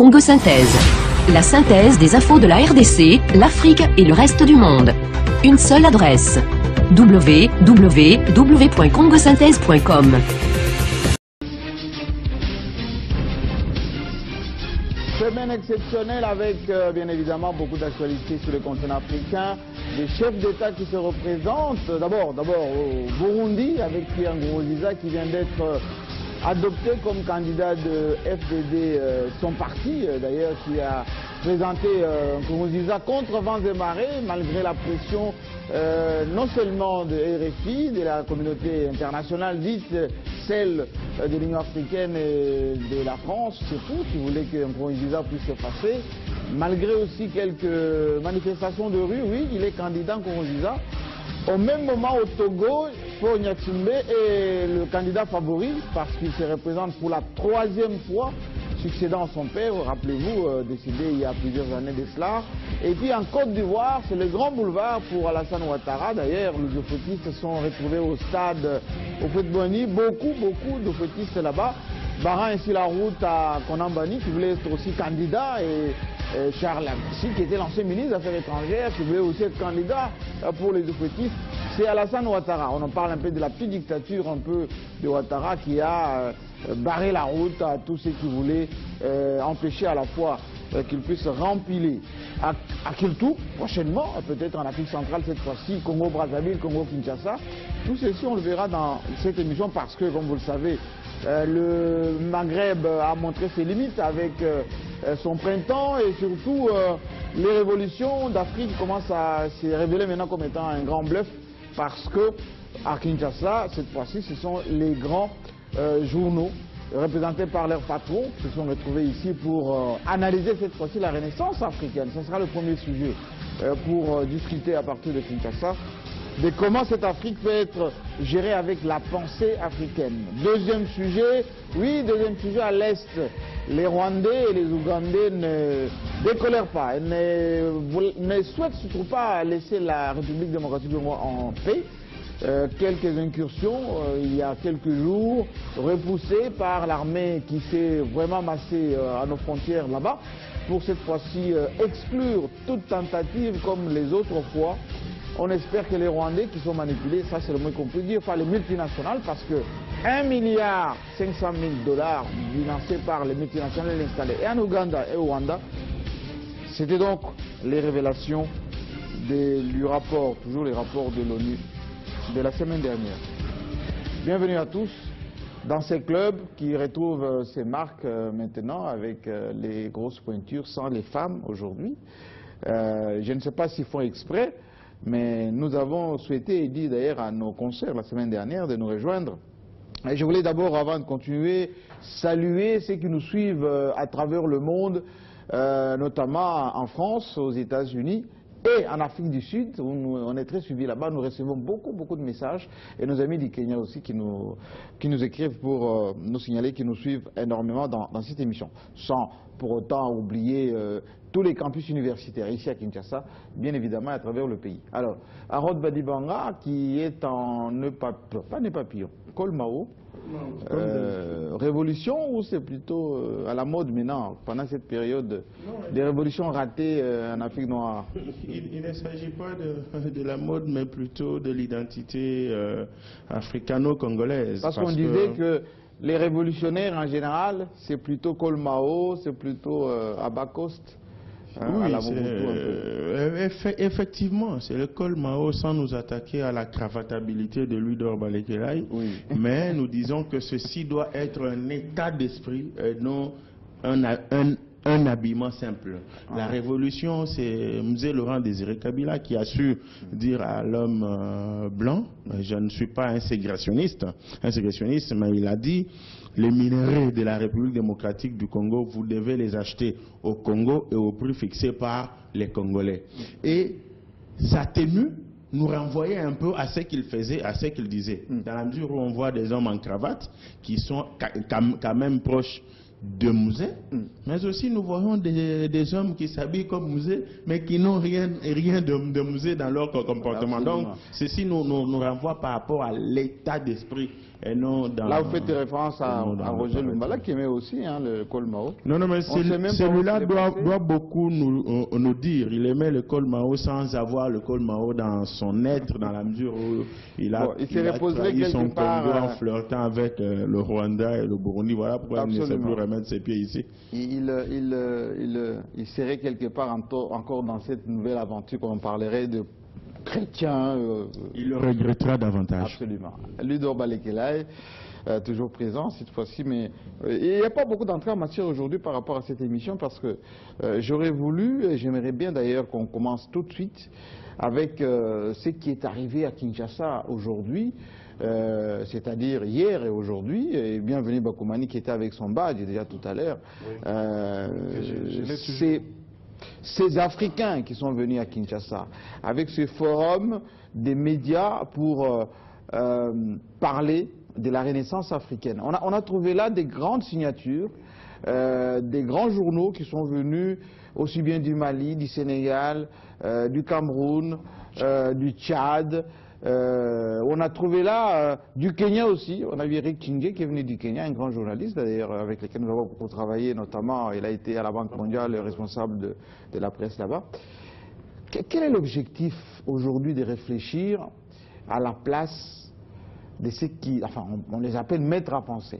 Congo Synthèse. La synthèse des infos de la RDC, l'Afrique et le reste du monde. Une seule adresse. www.congosynthèse.com. Semaine exceptionnelle avec bien évidemment beaucoup d'actualités sur le continent africain, des chefs d'État qui se représentent. D'abord au Burundi avec Pierre Nkurunziza qui vient d'être adopté comme candidat de FDD, son parti d'ailleurs, qui a présenté Nkurunziza contre vents et marées malgré la pression non seulement de RFI, de la communauté internationale dite celle de l'Union africaine et de la France, c'est tout, qui voulait que Nkurunziza puisse se passer. Malgré aussi quelques manifestations de rue, oui, il est candidat Nkurunziza. Au même moment, au Togo, Faure Gnassingbé est le candidat favori parce qu'il se représente pour la 3e fois, succédant à son père, rappelez-vous, décédé il y a plusieurs années de cela. Et puis en Côte d'Ivoire, c'est le grand boulevard pour Alassane Ouattara. D'ailleurs, les euphétistes sont retrouvés au stade au Fouet-Boigny. Beaucoup d'euphétistes là-bas, barrant ainsi la route à Konambani, qui voulait être aussi candidat, et Charles Abissi, qui était l'ancien ministre des Affaires étrangères, qui voulait aussi être candidat pour les euphétistes. C'est Alassane Ouattara. On en parle un peu de la petite dictature un peu de Ouattara qui a barré la route à tous ceux qui voulaient empêcher à la fois qu'ils puissent rempiler à Kiltou, prochainement, peut-être en Afrique centrale cette fois-ci, Congo-Brazzaville, Congo-Kinshasa. Tout ceci, on le verra dans cette émission parce que, comme vous le savez, le Maghreb a montré ses limites avec son printemps et surtout les révolutions d'Afrique commencent à se révéler maintenant comme étant un grand bluff parce que à Kinshasa, cette fois-ci, ce sont les grands journaux représentés par leurs patrons qui se sont retrouvés ici pour analyser cette fois-ci la renaissance africaine. Ce sera le premier sujet pour discuter à partir de Kinshasa de comment cette Afrique peut être gérée avec la pensée africaine. Deuxième sujet, à l'Est, les Rwandais et les Ougandais ne décolèrent pas, ne souhaitent surtout pas laisser la République démocratique du Congo en paix. Quelques incursions, il y a quelques jours, repoussées par l'armée qui s'est vraiment massée à nos frontières là-bas, pour cette fois-ci exclure toute tentative comme les autres fois. On espère que les Rwandais qui sont manipulés, ça c'est le moins qu'on peut dire, par les multinationales, parce que 1,5 milliard $, financés par les multinationales installées et en Ouganda et au Rwanda, c'était donc les révélations du rapport, toujours les rapports de l'ONU de la semaine dernière. Bienvenue à tous dans ces clubs qui retrouvent ces marques maintenant avec les grosses pointures sans les femmes aujourd'hui. Je ne sais pas s'ils font exprès, mais nous avons souhaité et dit d'ailleurs à nos concerts la semaine dernière de nous rejoindre. Et je voulais d'abord, avant de continuer, saluer ceux qui nous suivent à travers le monde, notamment en France, aux États-Unis et en Afrique du Sud, où on est très suivis là-bas. Nous recevons beaucoup de messages, et nos amis du Kenya aussi qui nous écrivent pour nous signaler qu'ils nous suivent énormément dans cette émission, sans pour autant oublier tous les campus universitaires ici à Kinshasa, bien évidemment à travers le pays. Alors, Harold Badibanga, qui est en Colmao, révolution, ou c'est plutôt à la mode maintenant, pendant cette période des révolutions ratées en Afrique noire? Il ne s'agit pas de la mode, mais plutôt de l'identité africano-congolaise. Parce qu'on disait que les révolutionnaires en général, c'est plutôt Colmao, c'est plutôt Abacoste. Oui, effectivement, c'est le col Mao sans nous attaquer à la cravatabilité de Louis-Dor Balekelai, oui. Mais nous disons que ceci doit être un état d'esprit et non un habillement simple. La révolution, c'est Mzee Laurent Désiré Kabila qui a su dire à l'homme blanc, je ne suis pas inségrationniste, mais il a dit, les minerais de la République démocratique du Congo, vous devez les acheter au Congo et au prix fixé par les Congolais. Et sa tenue nous renvoyait un peu à ce qu'il faisait, à ce qu'il disait. Dans la mesure où on voit des hommes en cravate qui sont quand même proches de musée, mais aussi nous voyons des hommes qui s'habillent comme musée, mais qui n'ont rien de musée dans leur comportement. Absolument. Donc, ceci nous renvoie par rapport à l'état d'esprit et non dans... Là, vous faites référence à Roger Lumbala qui aimait aussi le Col Mao. Non, mais celui-là doit beaucoup nous dire. Il aimait le Col Mao sans avoir le Col Mao dans son être, dans la mesure où il a trahi son Congo en flirtant avec le Rwanda et le Burundi. Voilà pourquoi il ne sait plus remettre ses pieds ici. Il serait quelque part encore dans cette nouvelle aventure qu'on parlerait de chrétien. Il le regrettera davantage. Absolument. Ludo Balekelai, toujours présent cette fois-ci, mais il n'y a pas beaucoup d'entrées en matière aujourd'hui par rapport à cette émission parce que j'aurais voulu, et j'aimerais bien d'ailleurs qu'on commence tout de suite avec ce qui est arrivé à Kinshasa aujourd'hui, c'est-à-dire hier et aujourd'hui, et bienvenue Bakoumani qui était avec son badge déjà tout à l'heure. Oui. Ces Africains qui sont venus à Kinshasa, avec ce forum des médias pour parler de la Renaissance africaine. On a trouvé là des grandes signatures, des grands journaux qui sont venus aussi bien du Mali, du Sénégal, du Cameroun, du Tchad. On a trouvé là du Kenya aussi. On a vu Eric Chingue qui est venu du Kenya, un grand journaliste d'ailleurs avec lequel nous avons beaucoup travaillé, notamment il a été à la Banque mondiale le responsable de la presse là-bas. Quel est l'objectif aujourd'hui de réfléchir à la place de ceux qui, enfin on les appelle maîtres à penser.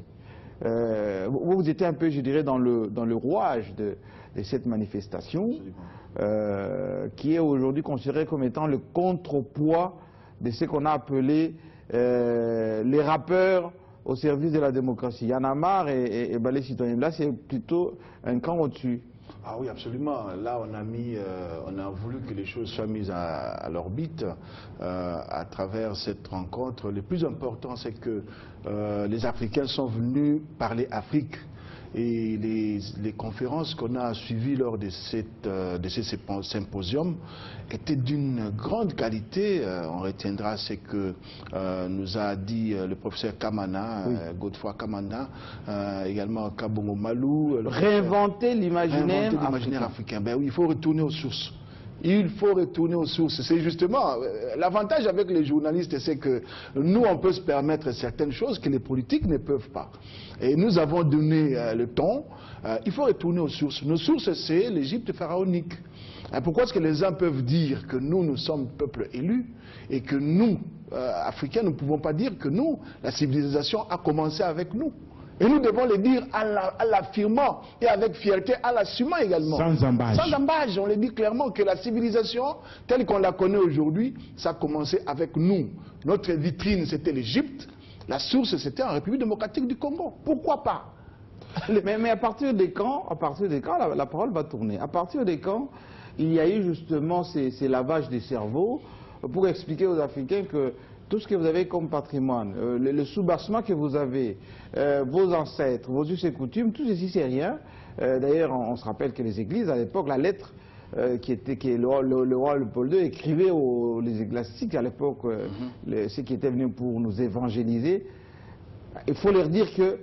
Vous étiez un peu, je dirais, dans le rouage de cette manifestation qui est aujourd'hui considérée comme étant le contrepoids de ce qu'on a appelé les rappeurs au service de la démocratie. Y en a marre et Balai Citoyen. Là, c'est plutôt un camp au-dessus. Ah oui, absolument. Là, on a voulu que les choses soient mises à l'orbite à travers cette rencontre. Le plus important, c'est que les Africains sont venus parler Afrique. Et les conférences qu'on a suivies lors de ces symposiums étaient d'une grande qualité. On retiendra ce que nous a dit le professeur Kamana, oui. Godefroy Kamana, également Kabongo Malou. Réinventer l'imaginaire africain. Ben oui, il faut retourner aux sources. Il faut retourner aux sources. C'est justement l'avantage avec les journalistes, c'est que nous, on peut se permettre certaines choses que les politiques ne peuvent pas. Et nous avons donné le ton. Il faut retourner aux sources. Nos sources, c'est l'Égypte pharaonique. Pourquoi est-ce que les uns peuvent dire que nous sommes peuple élu et que nous, Africains, nous ne pouvons pas dire que nous, la civilisation a commencé avec nous? Et nous devons le dire en l'affirmant et avec fierté, en l'assumant également. Sans embâche. Sans embâche, on le dit clairement que la civilisation, telle qu'on la connaît aujourd'hui, ça a commencé avec nous. Notre vitrine, c'était l'Égypte. La source, c'était en République démocratique du Congo. Pourquoi pas? Mais à partir des camps, la parole va tourner. À partir des camps, il y a eu justement ces lavages des cerveaux pour expliquer aux Africains que tout ce que vous avez comme patrimoine, le soubassement que vous avez, vos ancêtres, vos us et coutumes, tout ceci c'est rien. D'ailleurs, on se rappelle que les églises, à l'époque, la lettre que le roi Léopold II écrivait aux ecclésiastiques, à l'époque, ceux qui étaient venus pour nous évangéliser, il faut leur dire que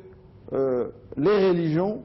les religions,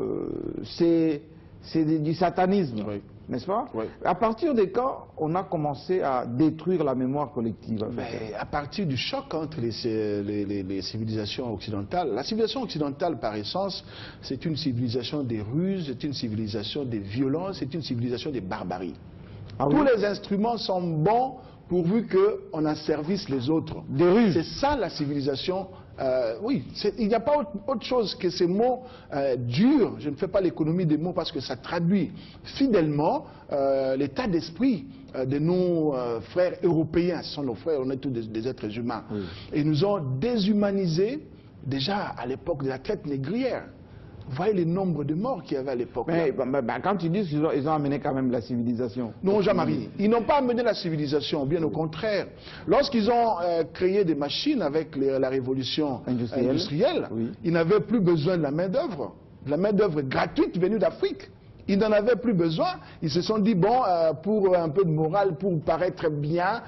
c'est du satanisme. Oui. N'est-ce pas? Oui. À partir des camps, on a commencé à détruire la mémoire collective. Mais à partir du choc entre les civilisations occidentales, la civilisation occidentale, par essence, c'est une civilisation des ruses, c'est une civilisation des violences, c'est une civilisation des barbaries. Ah, tous oui. Les instruments sont bons pourvu qu'on en service les autres. Des ruses. C'est ça la civilisation. Oui, il n'y a pas autre chose que ces mots durs. Je ne fais pas l'économie des mots parce que ça traduit fidèlement l'état d'esprit de nos frères européens. Ce sont nos frères, on est tous des êtres humains. Oui. Et ils nous ont déshumanisés déjà à l'époque de la traite négrière. Vous voyez le nombre de morts qu'il y avait à l'époque. Mais quand tu dis qu'ils ont amené quand même la civilisation. Non, Jean-Marie, ils n'ont pas amené la civilisation, bien au contraire. Lorsqu'ils ont créé des machines avec la révolution industrielle, oui. Ils n'avaient plus besoin de la main-d'œuvre gratuite venue d'Afrique. Ils n'en avaient plus besoin. Ils se sont dit, bon, pour un peu de morale, pour paraître bien,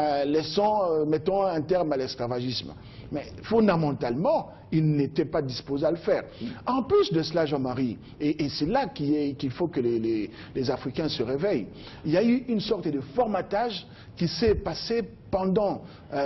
mettons un terme à l'esclavagisme. Mais fondamentalement, ils n'étaient pas disposés à le faire. En plus de cela, Jean-Marie, et c'est là qu'il faut que les Africains se réveillent, il y a eu une sorte de formatage qui s'est passé pendant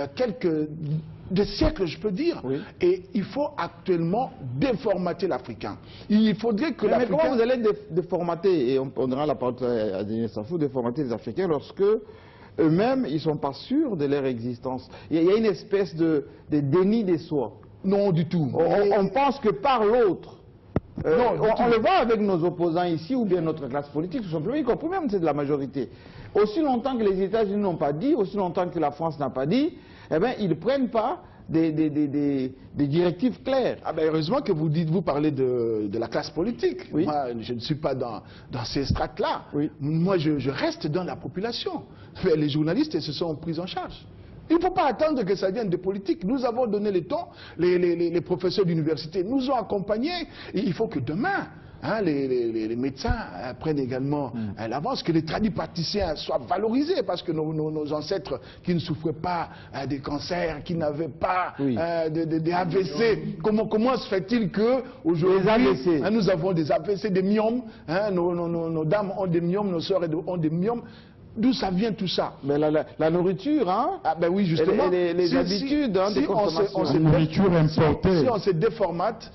des siècles, je peux dire. Oui. Et il faut actuellement déformater l'Africain. Il faudrait que l'Africain... Mais comment vous allez déformater, et on donnera la parole à Denis Safou, déformater les Africains lorsque eux-mêmes, ils ne sont pas sûrs de leur existence? Il y a une espèce de déni de soi. Non, du tout. On pense que par l'autre. On le voit avec nos opposants ici, ou bien notre classe politique, tout simplement, y compris même c'est de la majorité. Aussi longtemps que les États-Unis n'ont pas dit, aussi longtemps que la France n'a pas dit, eh bien, ils ne prennent pas des directives claires. Ah ben heureusement que vous parlez de la classe politique. Oui. Moi, je ne suis pas dans ces strates-là. Oui. Moi, je reste dans la population. Les journalistes se sont pris en charge. Il ne faut pas attendre que ça vienne de politique. Nous avons donné le temps, les professeurs d'université nous ont accompagnés. Et il faut que demain, hein, les médecins prennent également l'avance, que les tradipraticiens soient valorisés, parce que nos ancêtres qui ne souffraient pas des cancers, qui n'avaient pas des AVC, comment se fait-il qu'aujourd'hui nous avons des AVC, des myomes, hein, nos dames ont des myomes, nos sœurs ont des myomes? D'où ça vient tout ça? Mais la nourriture, hein? Ah ben oui, justement. Les habitudes de consommation. La nourriture importée. Si on se déformate,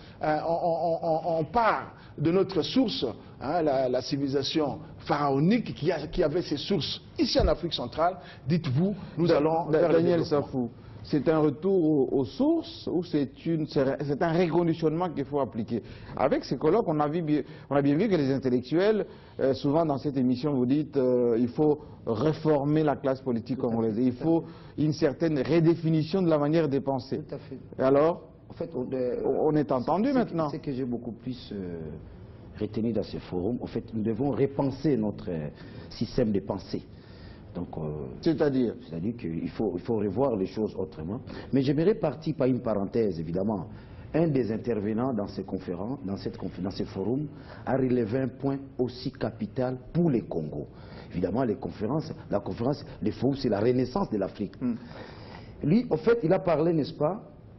on part de notre source, hein, la civilisation pharaonique qui avait ses sources ici en Afrique centrale. Dites-vous, nous allons vers Daniel Safou. C'est un retour aux sources ou c'est un reconditionnement qu'il faut appliquer? Avec ces colloques, on a bien vu que les intellectuels, souvent dans cette émission, vous dites il faut réformer la classe politique congolaise. Il faut une certaine redéfinition de la manière de penser. Tout à fait. Et alors, en fait, on est entendu maintenant. Ce que j'ai beaucoup plus retenu dans ce forum, en fait, nous devons repenser notre système de pensée. C'est-à-dire qu'il faut revoir les choses autrement. Mais j'aimerais partir par une parenthèse, évidemment. Un des intervenants dans ces conférences, dans ce forum, a relevé un point aussi capital pour les Congos. Évidemment, la conférence, le forum, c'est la renaissance de l'Afrique. Lui, en fait, il a parlé, n'est-ce pas,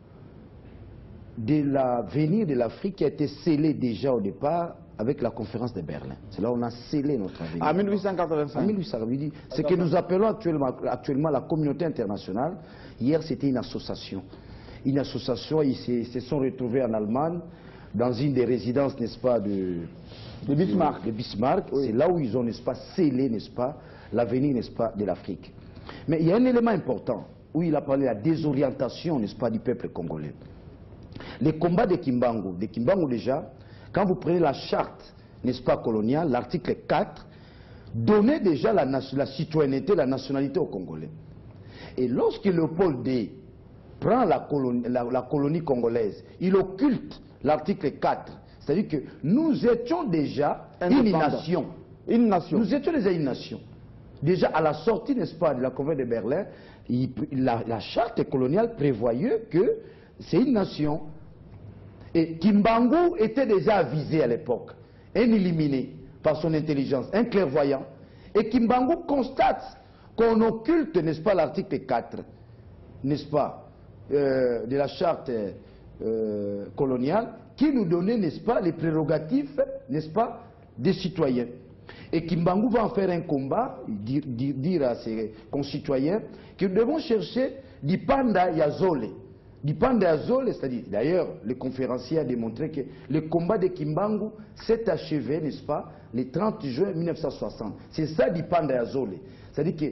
de l'avenir de l'Afrique qui a été scellé déjà au départ avec la conférence de Berlin. C'est là où on a scellé notre avenir. En 1885. En 1885. Ce que nous appelons actuellement la communauté internationale. Hier, c'était une association. Une association, ils se sont retrouvés en Allemagne, dans une des résidences, n'est-ce pas, de Bismarck. De Bismarck. Oui. C'est là où ils ont, n'est-ce pas, scellé, n'est-ce pas, l'avenir, n'est-ce pas, de l'Afrique. Mais il y a un élément important, où il a parlé de la désorientation, n'est-ce pas, du peuple congolais. Les combats de Kimbangu déjà, quand vous prenez la charte, n'est-ce pas, coloniale, l'article 4, donnait déjà la citoyenneté, la nationalité aux Congolais. Et lorsque Léopold II prend la colonie congolaise, il occulte l'article 4. C'est-à-dire que nous étions déjà une nation. Une nation. Nous étions déjà une nation. Déjà à la sortie, n'est-ce pas, de la Convention de Berlin, la charte coloniale prévoyait que c'est une nation. Et Kimbangu était déjà avisé à l'époque, un illuminé par son intelligence, un clairvoyant. Et Kimbangu constate qu'on occulte, n'est-ce pas, l'article 4, n'est-ce pas, de la charte coloniale, qui nous donnait, n'est-ce pas, les prérogatives, n'est-ce pas, des citoyens. Et Kimbangu va en faire un combat, dire à ses concitoyens que nous devons chercher Dipanda Yazole. Dipanda Yazole, c'est-à-dire, d'ailleurs, le conférencier a démontré que le combat de Kimbangu s'est achevé, n'est-ce pas, le 30 juin 1960. C'est ça Dipanda Yazole. C'est-à-dire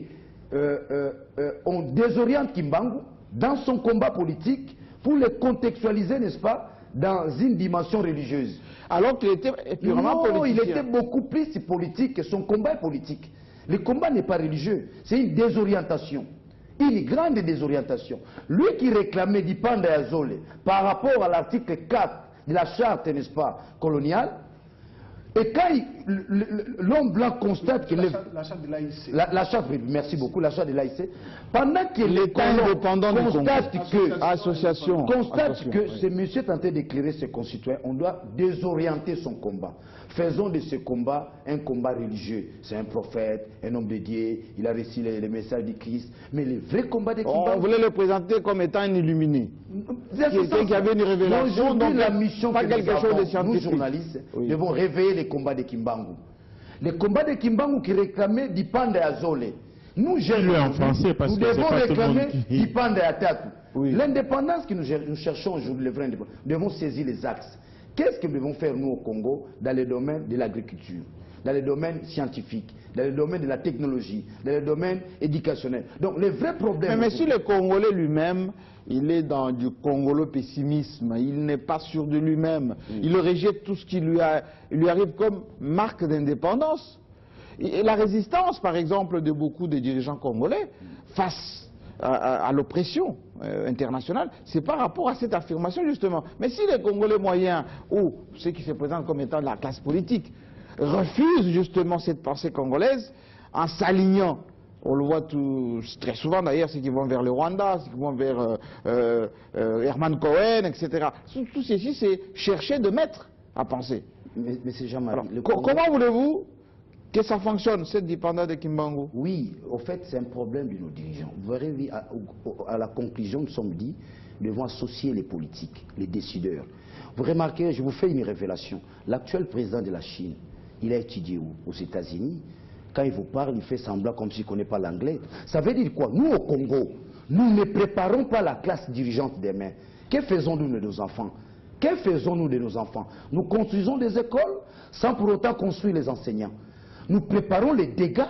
qu'on désoriente Kimbangu dans son combat politique pour le contextualiser, n'est-ce pas, dans une dimension religieuse. Alors qu'il était purement politique. Non, il était beaucoup plus politique, que son combat est politique. Le combat n'est pas religieux, c'est une désorientation. Une grande désorientation. Lui qui réclamait Dipanda Yazole par rapport à l'article 4 de la charte, n'est-ce pas, coloniale, Et quand l'homme blanc constate que l'achat de l'AIC. L'achat, merci beaucoup, l'achat de l'AIC, pendant que l'État indépendant constate que oui. ce monsieur est en train d'éclairer ses concitoyens, on doit désorienter son combat. Faisons de ce combat un combat religieux. C'est un prophète, un homme de Dieu, il a reçu les messages du Christ. Mais le vrai combat de Kimbangu... On voulait le présenter comme étant un illuminé. Quelqu'un qui avait une révélation, donc la mission pas quelque chose de scientifique. Nous, journalistes, devons réveiller les combats de Kimbangu. Les combats de Kimbangu qui réclamaient Dipanda Azole. Nous, jeunes, nous devons réclamer Dipanda Ataku. L'indépendance que nous cherchons aujourd'hui, nous devons saisir les axes. Qu'est-ce que nous devons faire, nous, au Congo, dans le domaine de l'agriculture, dans le domaine scientifique, dans le domaine de la technologie, dans le domaine éducationnel? Donc, les vrais problèmes... Mais si le Congolais lui-même, il est dans du congolo-pessimisme, il n'est pas sûr de lui-même, il rejette tout ce qui lui arrive comme marque d'indépendance. Et la résistance, par exemple, de beaucoup de dirigeants congolais face à l'oppression internationale, c'est par rapport à cette affirmation justement. Mais si les Congolais moyens ou ceux qui se présentent comme étant de la classe politique refusent justement cette pensée congolaise en s'alignant, on le voit très souvent d'ailleurs, ceux qui vont vers le Rwanda, ceux qui vont vers Herman Cohen, etc. Tout ceci, c'est chercher de mettre à penser. Mais c'est Jean-Marie. Comment voulez-vous que ça fonctionne, cette dépendance de Kimbangu? Oui, au fait, c'est un problème de nos dirigeants. Vous verrez, à la conclusion, nous sommes dit, nous devons associer les politiques, les décideurs. Vous remarquez, je vous fais une révélation. L'actuel président de la Chine, il a étudié où? Aux États-Unis. Quand il vous parle, il fait semblant comme s'il ne connaît pas l'anglais. Ça veut dire quoi? Nous, au Congo, nous ne préparons pas la classe dirigeante demain. Que faisons-nous de nos enfants? Que faisons-nous de nos enfants? Nous construisons des écoles sans pour autant construire les enseignants. Nous préparons les dégâts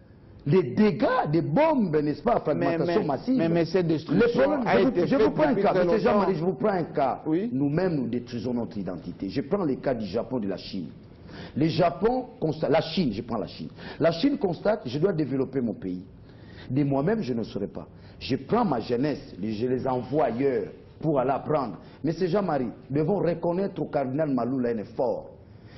des bombes, n'est-ce pas, à fragmentation massive. Mais cette destruction a été je vous prends un cas, M. Jean-Marie, je vous prends un cas. Oui. Nous-mêmes, nous détruisons notre identité. Je prends le cas du Japon, de la Chine. Le Japon constate, la Chine, je prends la Chine. La Chine constate, je dois développer mon pays. De moi-même, je ne saurais pas. Je prends ma jeunesse, je les envoie ailleurs pour aller apprendre. Mais c'est Jean-Marie, nous devons reconnaître au cardinal Maloula un effort.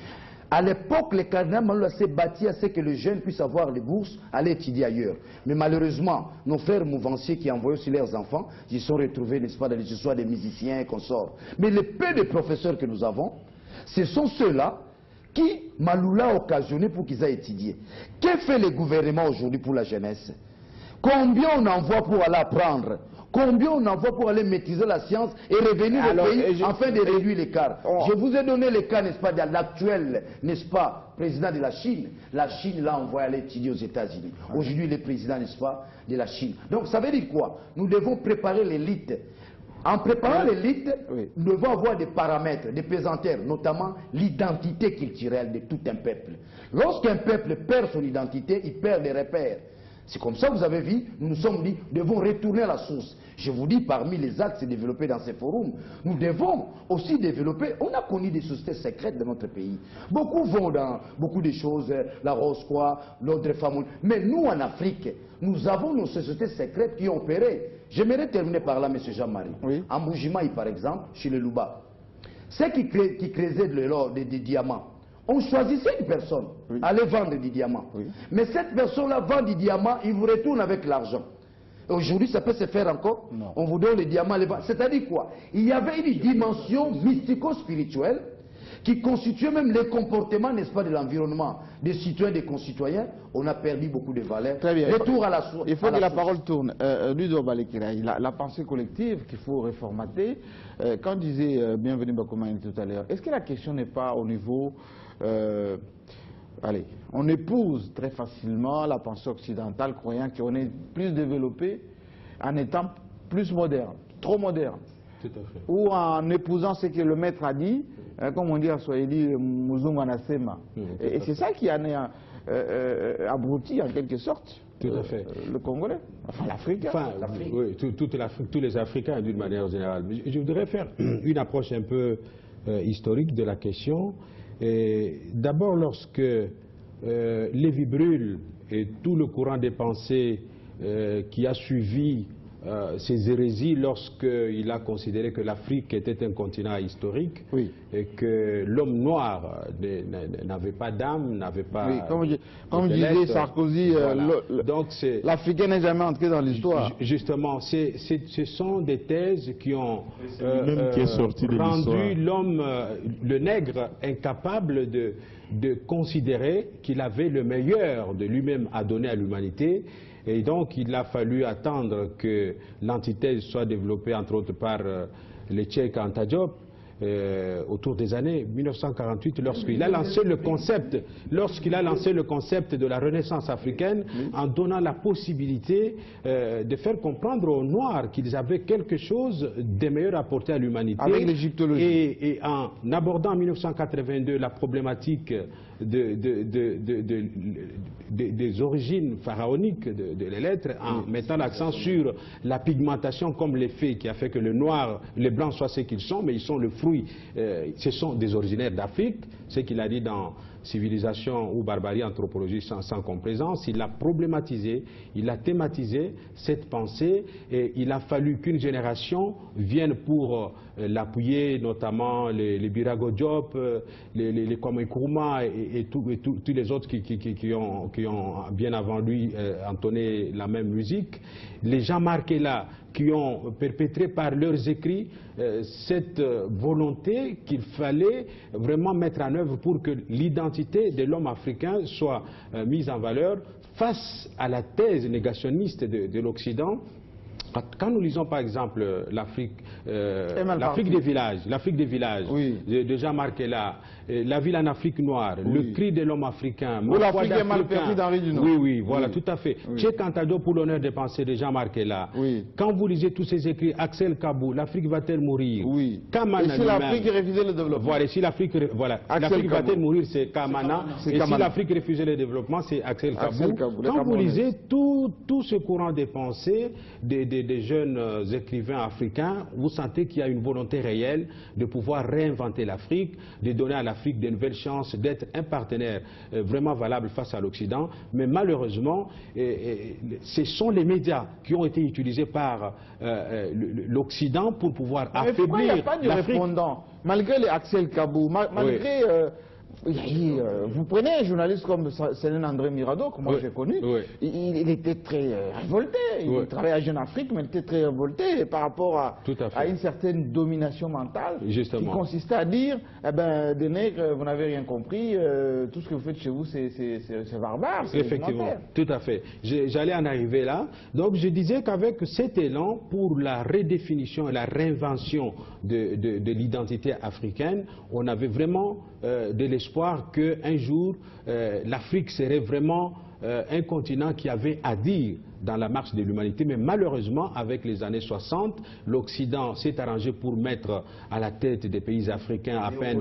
À l'époque, le cardinal Maloula s'est bâti à ce que les jeunes puissent avoir des bourses, aller étudier ailleurs. Mais malheureusement, nos frères mouvanciers qui envoyaient aussi leurs enfants, ils sont retrouvés, n'est-ce pas, dans les histoires des musiciens et consorts. Mais le peu de professeurs que nous avons, ce sont ceux-là qui Maloula a occasionné pour qu'ils aient étudié. Que fait le gouvernement aujourd'hui pour la jeunesse? Combien on envoie pour aller apprendre? Combien on envoie pour aller maîtriser la science et revenir au pays afin de réduire l'écart? Je vous ai donné le cas, n'est-ce pas, de l'actuel, n'est-ce pas, président de la Chine. La Chine l'a envoyé aller étudier aux États-Unis. Aujourd'hui, il est président, n'est-ce pas, de la Chine. Donc, ça veut dire quoi? Nous devons préparer l'élite. En préparant l'élite, nous devons avoir des paramètres, des pesanteurs, notamment l'identité culturelle de tout un peuple. Lorsqu'un peuple perd son identité, il perd des repères. C'est comme ça que vous avez vu, nous nous sommes dit, nous devons retourner à la source. Je vous dis, parmi les axes développés dans ces forums, nous devons aussi développer, on a connu des sociétés secrètes dans notre pays. Beaucoup vont dans beaucoup de choses, la Rose-Croix, l'Ordre Famille. Mais nous, en Afrique, nous avons nos sociétés secrètes qui ont opéré. J'aimerais terminer par là, M. Jean-Marie. Oui. En Boujimaï, par exemple, chez les Louba, ceux qui creusaient de l'or, des diamants, on choisissait une personne, aller vendre des diamants. Mais cette personne-là vend des diamants, il vous retourne avec l'argent. Aujourd'hui, ça peut se faire encore. Non. On vous donne les diamants, les vendre. C'est-à-dire quoi? Il y avait une dimension mystico-spirituelle qui constituait même les comportements, n'est-ce pas, de l'environnement, des citoyens, des concitoyens. On a perdu beaucoup de valeurs. Très bien. Retour à la source. Il faut que la parole tourne. Ludo Balekiraï, la pensée collective qu'il faut reformater. Quand disait Bienvenue Bakoumane tout à l'heure, est-ce que la question n'est pas au niveau... allez, on épouse très facilement la pensée occidentale, croyant qu'on est plus développé en étant plus moderne, trop moderne. Tout à fait. Ou en épousant ce que le maître a dit, comme on dit en Swahili, Muzungu anasema. Et c'est ça qui en est abruti en quelque sorte. Tout à fait. Le Congolais, enfin l'Afrique. Enfin, oui, tous les Africains d'une manière générale. Mais je voudrais faire une approche un peu historique de la question. D'abord, lorsque Lévi-Brühl et tout le courant des pensées qui a suivi ses hérésies lorsqu'il a considéré que l'Afrique était un continent historique et que l'homme noir n'avait pas d'âme, n'avait pas... Oui, comme disait Sarkozy, voilà. l'Africain n'est jamais entré dans l'histoire. Justement, ce sont des thèses qui ont rendu l'homme, le nègre, incapable de considérer qu'il avait le meilleur de lui-même à donner à l'humanité. Et donc, il a fallu attendre que l'antithèse soit développée, entre autres, par le Tchèque Anta Diop, autour des années 1948, lorsqu'il a lancé le concept, de la Renaissance africaine, en donnant la possibilité de faire comprendre aux Noirs qu'ils avaient quelque chose de meilleur à apporter à l'humanité. Avec l'égyptologie. Et en abordant en 1982 la problématique des origines pharaoniques des lettres, en mettant l'accent sur la pigmentation comme l'effet qui a fait que les blancs soient ce qu'ils sont, mais ils sont le fruit, ce sont des originaires d'Afrique, ce qu'il a dit dans Civilisation ou barbarie, anthropologie sans complaisance. Il a problématisé, il a thématisé cette pensée, et il a fallu qu'une génération vienne pour l'appuyer, notamment les Birago Diop, les Kwame Nkrumah et tous les autres qui ont bien avant lui entonné la même musique. Les gens marqués là, qui ont perpétré par leurs écrits cette volonté qu'il fallait vraiment mettre en œuvre pour que l'identité de l'homme africain soit mise en valeur face à la thèse négationniste de l'Occident. Quand nous lisons par exemple l'Afrique des villages, de Jean-Marc Ella, La ville en Afrique noire, Le cri de l'homme africain, Ou l'Afrique est mal perçue d'Henri Dunant. Oui, voilà, tout à fait. Tchèque Anta Diop pour l'honneur des pensées de Jean-Marc Ella. Quand vous lisez tous ces écrits, Axel Kabou, l'Afrique va-t-elle mourir? Et si l'Afrique refusait le développement? Voilà, si l'Afrique va-t-elle mourir, c'est Kamana. Et si l'Afrique refusait le développement, c'est Axel Kabou. Quand vous lisez tout ce courant des pensées des jeunes écrivains africains, vous sentez qu'il y a une volonté réelle de pouvoir réinventer l'Afrique, de donner à l'Afrique de nouvelles chances d'être un partenaire vraiment valable face à l'Occident. Mais malheureusement, ce sont les médias qui ont été utilisés par l'Occident pour pouvoir affaiblir l'Afrique. Il n'y a pas de répondant, malgré les Axel Kabou, malgré... vous prenez un journaliste comme Céline André Mirado, que moi j'ai connu, il était très révolté, il travaillait à Jeune Afrique, mais il était très révolté par rapport à une certaine domination mentale qui consistait à dire, eh ben, des nègres, vous n'avez rien compris, tout ce que vous faites chez vous c'est barbare, c'est effectivement, tout à fait. J'allais en arriver là. Donc je disais qu'avec cet élan pour la redéfinition et la réinvention de l'identité africaine, on avait vraiment de l'espoir qu'un jour l'Afrique serait vraiment un continent qui avait à dire dans la marche de l'humanité, mais malheureusement, avec les années 60, l'Occident s'est arrangé pour mettre à la tête des pays africains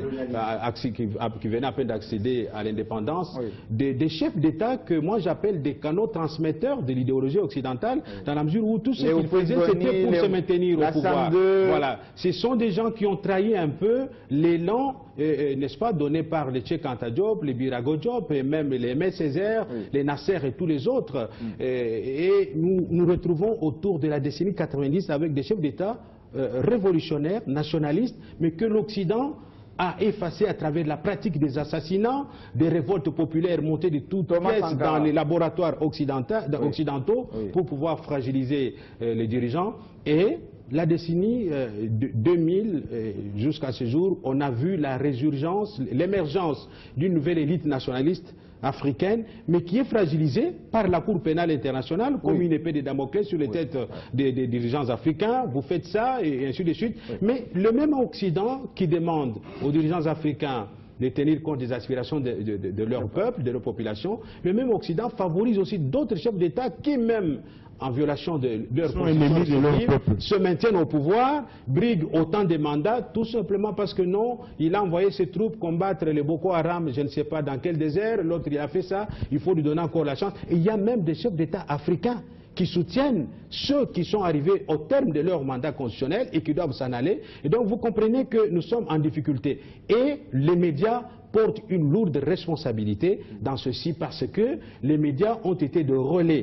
qui venaient à peine d'accéder à l'indépendance, des chefs d'État que moi j'appelle des canaux transmetteurs de l'idéologie occidentale, dans la mesure où tout ce qu'ils faisaient, c'était pour se maintenir au pouvoir. Voilà. Ce sont des gens qui ont trahi un peu l'élan, n'est-ce pas, donné par les Tchèque Anta Diop, les Birago Diop, et même les Aimé Césaire, les Nasser et tous les autres. Et nous retrouvons autour de la décennie 90 avec des chefs d'État révolutionnaires, nationalistes, mais que l'Occident a effacé à travers la pratique des assassinats, des révoltes populaires montées de toutes pièces dans les laboratoires occidentaux pour pouvoir fragiliser les dirigeants. Et la décennie 2000 jusqu'à ce jour, on a vu la résurgence, l'émergence d'une nouvelle élite nationaliste africaine, mais qui est fragilisée par la Cour pénale internationale comme une épée de Damoclès sur les têtes des dirigeants africains. Vous faites ça et ainsi de suite. Mais le même Occident qui demande aux dirigeants africains de tenir compte des aspirations de leur peuple, de leur population, le même Occident favorise aussi d'autres chefs d'État qui, même en violation de leur constitution, se maintiennent au pouvoir, briguent autant de mandats, tout simplement parce que non, il a envoyé ses troupes combattre les Boko Haram, je ne sais pas dans quel désert, l'autre il a fait ça, il faut lui donner encore la chance. Et il y a même des chefs d'État africains qui soutiennent ceux qui sont arrivés au terme de leur mandat constitutionnel et qui doivent s'en aller. Et donc vous comprenez que nous sommes en difficulté. Et les médias portent une lourde responsabilité dans ceci parce que les médias ont été de relais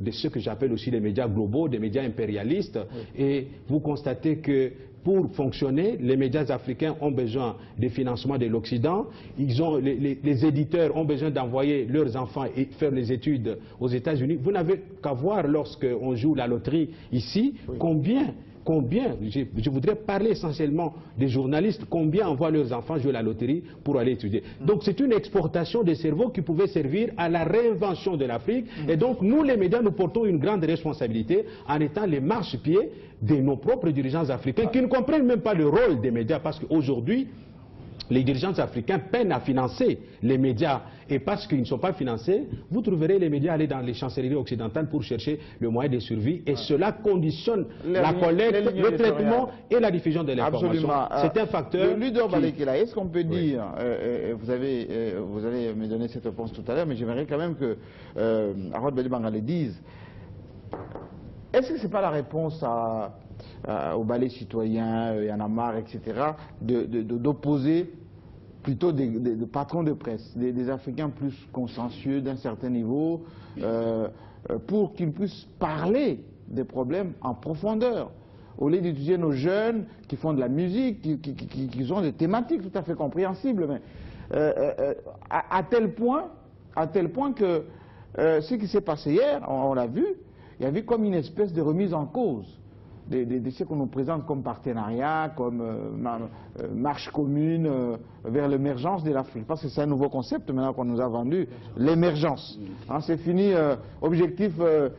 de ce que j'appelle aussi les médias globaux, des médias impérialistes. Oui. Et vous constatez que pour fonctionner, les médias africains ont besoin de financement de l'Occident. Les éditeurs ont besoin d'envoyer leurs enfants et faire les études aux États-Unis. Vous n'avez qu'à voir lorsqu'on joue la loterie ici, oui. Combien, je voudrais parler essentiellement des journalistes, combien envoient leurs enfants jouer la loterie pour aller étudier. Donc c'est une exportation des cerveaux qui pouvait servir à la réinvention de l'Afrique. Et donc nous, les médias, nous portons une grande responsabilité en étant les marchepieds de nos propres dirigeants africains qui ne comprennent même pas le rôle des médias parce qu'aujourd'hui, les dirigeants africains peinent à financer les médias et parce qu'ils ne sont pas financés, vous trouverez les médias aller dans les chancelleries occidentales pour chercher le moyen de survie et cela conditionne la collecte, le traitement et la diffusion de l'information. C'est un facteur. Ludo Balekela, est-ce qu'on peut dire, vous allez me donner cette réponse tout à l'heure, mais j'aimerais quand même que Harold Bedi Bangale dise, est-ce que ce n'est pas la réponse au ballet citoyen, Y'en a marre, etc., d'opposer plutôt des patrons de presse, des Africains plus consciencieux d'un certain niveau, pour qu'ils puissent parler des problèmes en profondeur, au lieu d'étudier nos jeunes qui font de la musique, qui ont des thématiques tout à fait compréhensibles, mais à tel point que ce qui s'est passé hier, on l'a vu, il y avait comme une espèce de remise en cause de ce qu'on nous présente comme partenariat, comme marche commune vers l'émergence de l'Afrique. Parce que c'est un nouveau concept maintenant qu'on nous a vendu, l'émergence. Hein, c'est fini, objectif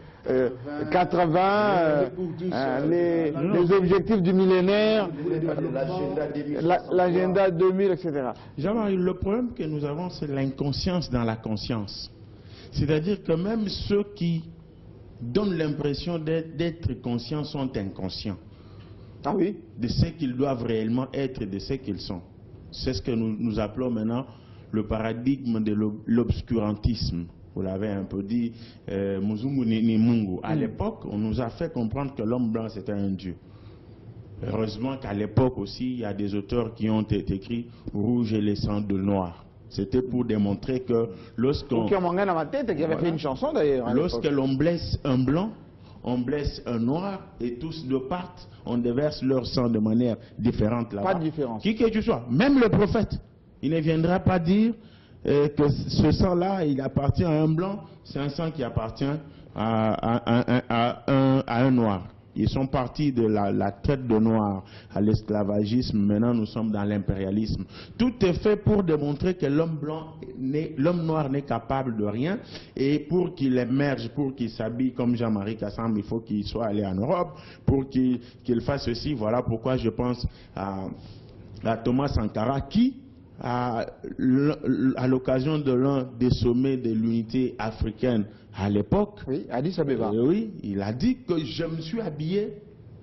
80, les objectifs du millénaire, l'agenda 2000, etc. Jean-Marie, le problème que nous avons, c'est l'inconscience dans la conscience. C'est-à-dire que même ceux qui donnent l'impression d'être conscients sont inconscients. Ah oui? De ce qu'ils doivent réellement être et de ce qu'ils sont. C'est ce que nous appelons maintenant le paradigme de l'obscurantisme. Vous l'avez un peu dit, Muzungu ni Mungu. À l'époque, on nous a fait comprendre que l'homme blanc c'était un dieu. Heureusement qu'à l'époque aussi, il y a des auteurs qui ont écrit Rouge et les sangs de noir. C'était pour démontrer que lorsqu'on... Qui ont dans ma tête, qui avait fait une chanson d'ailleurs. Lorsque l'on blesse un blanc, on blesse un noir et tous deux partent, on déverse leur sang de manière différente là-bas. Pas de différence. Qui que tu sois, même le prophète, il ne viendra pas dire que ce sang-là, il appartient à un blanc, c'est un sang qui appartient à un noir. Ils sont partis de la traite de noirs à l'esclavagisme. Maintenant, nous sommes dans l'impérialisme. Tout est fait pour démontrer que l'homme noir n'est capable de rien. Et pour qu'il émerge, pour qu'il s'habille comme Jean-Marie Kassambe, il faut qu'il soit allé en Europe. Pour qu'il fasse ceci, voilà pourquoi je pense à Thomas Sankara qui, à l'occasion de l'un des sommets de l'unité africaine à l'époque, oui, Addis Abeba. Oui, il a dit que je me suis habillé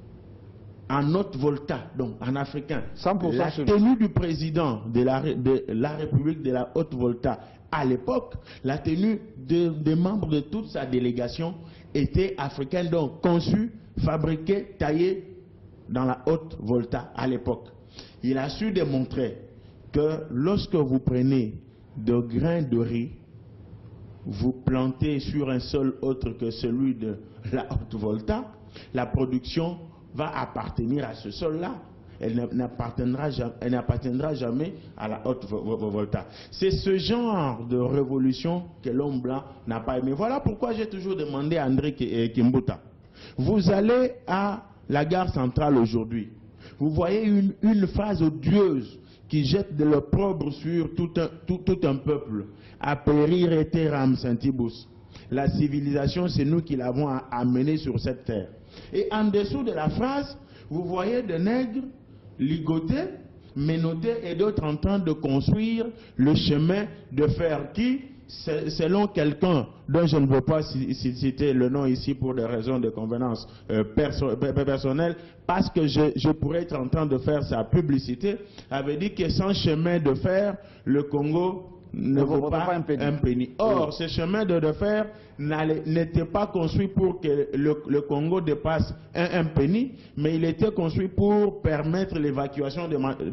en haute volta, donc en africain. 100% la tenue du président de la République de la haute volta à l'époque, la tenue des membres de toute sa délégation était africaine, donc conçue, fabriquée, taillée dans la haute volta à l'époque. Il a su démontrer que lorsque vous prenez de grains de riz, vous plantez sur un sol autre que celui de la haute volta, la production va appartenir à ce sol-là. Elle n'appartiendra jamais à la haute volta. C'est ce genre de révolution que l'homme blanc n'a pas aimé. Voilà pourquoi j'ai toujours demandé à André Kimbuta. Vous allez à la gare centrale aujourd'hui. Vous voyez une phrase odieuse qui jette de l'opprobre sur tout un peuple. À périr eteram Saint-Ibus. La civilisation, c'est nous qui l'avons amenée sur cette terre. Et en dessous de la phrase, vous voyez des nègres ligotés, menottés et d'autres en train de construire le chemin de fer qui, selon quelqu'un dont je ne veux pas citer le nom ici pour des raisons de convenance personnelle, parce que je pourrais être en train de faire sa publicité, avait dit que sans chemin de fer, le Congo ne vaut pas un penny. Or, ce chemin de fer n'était pas construit pour que le Congo dépasse un penny, mais il était construit pour permettre l'évacuation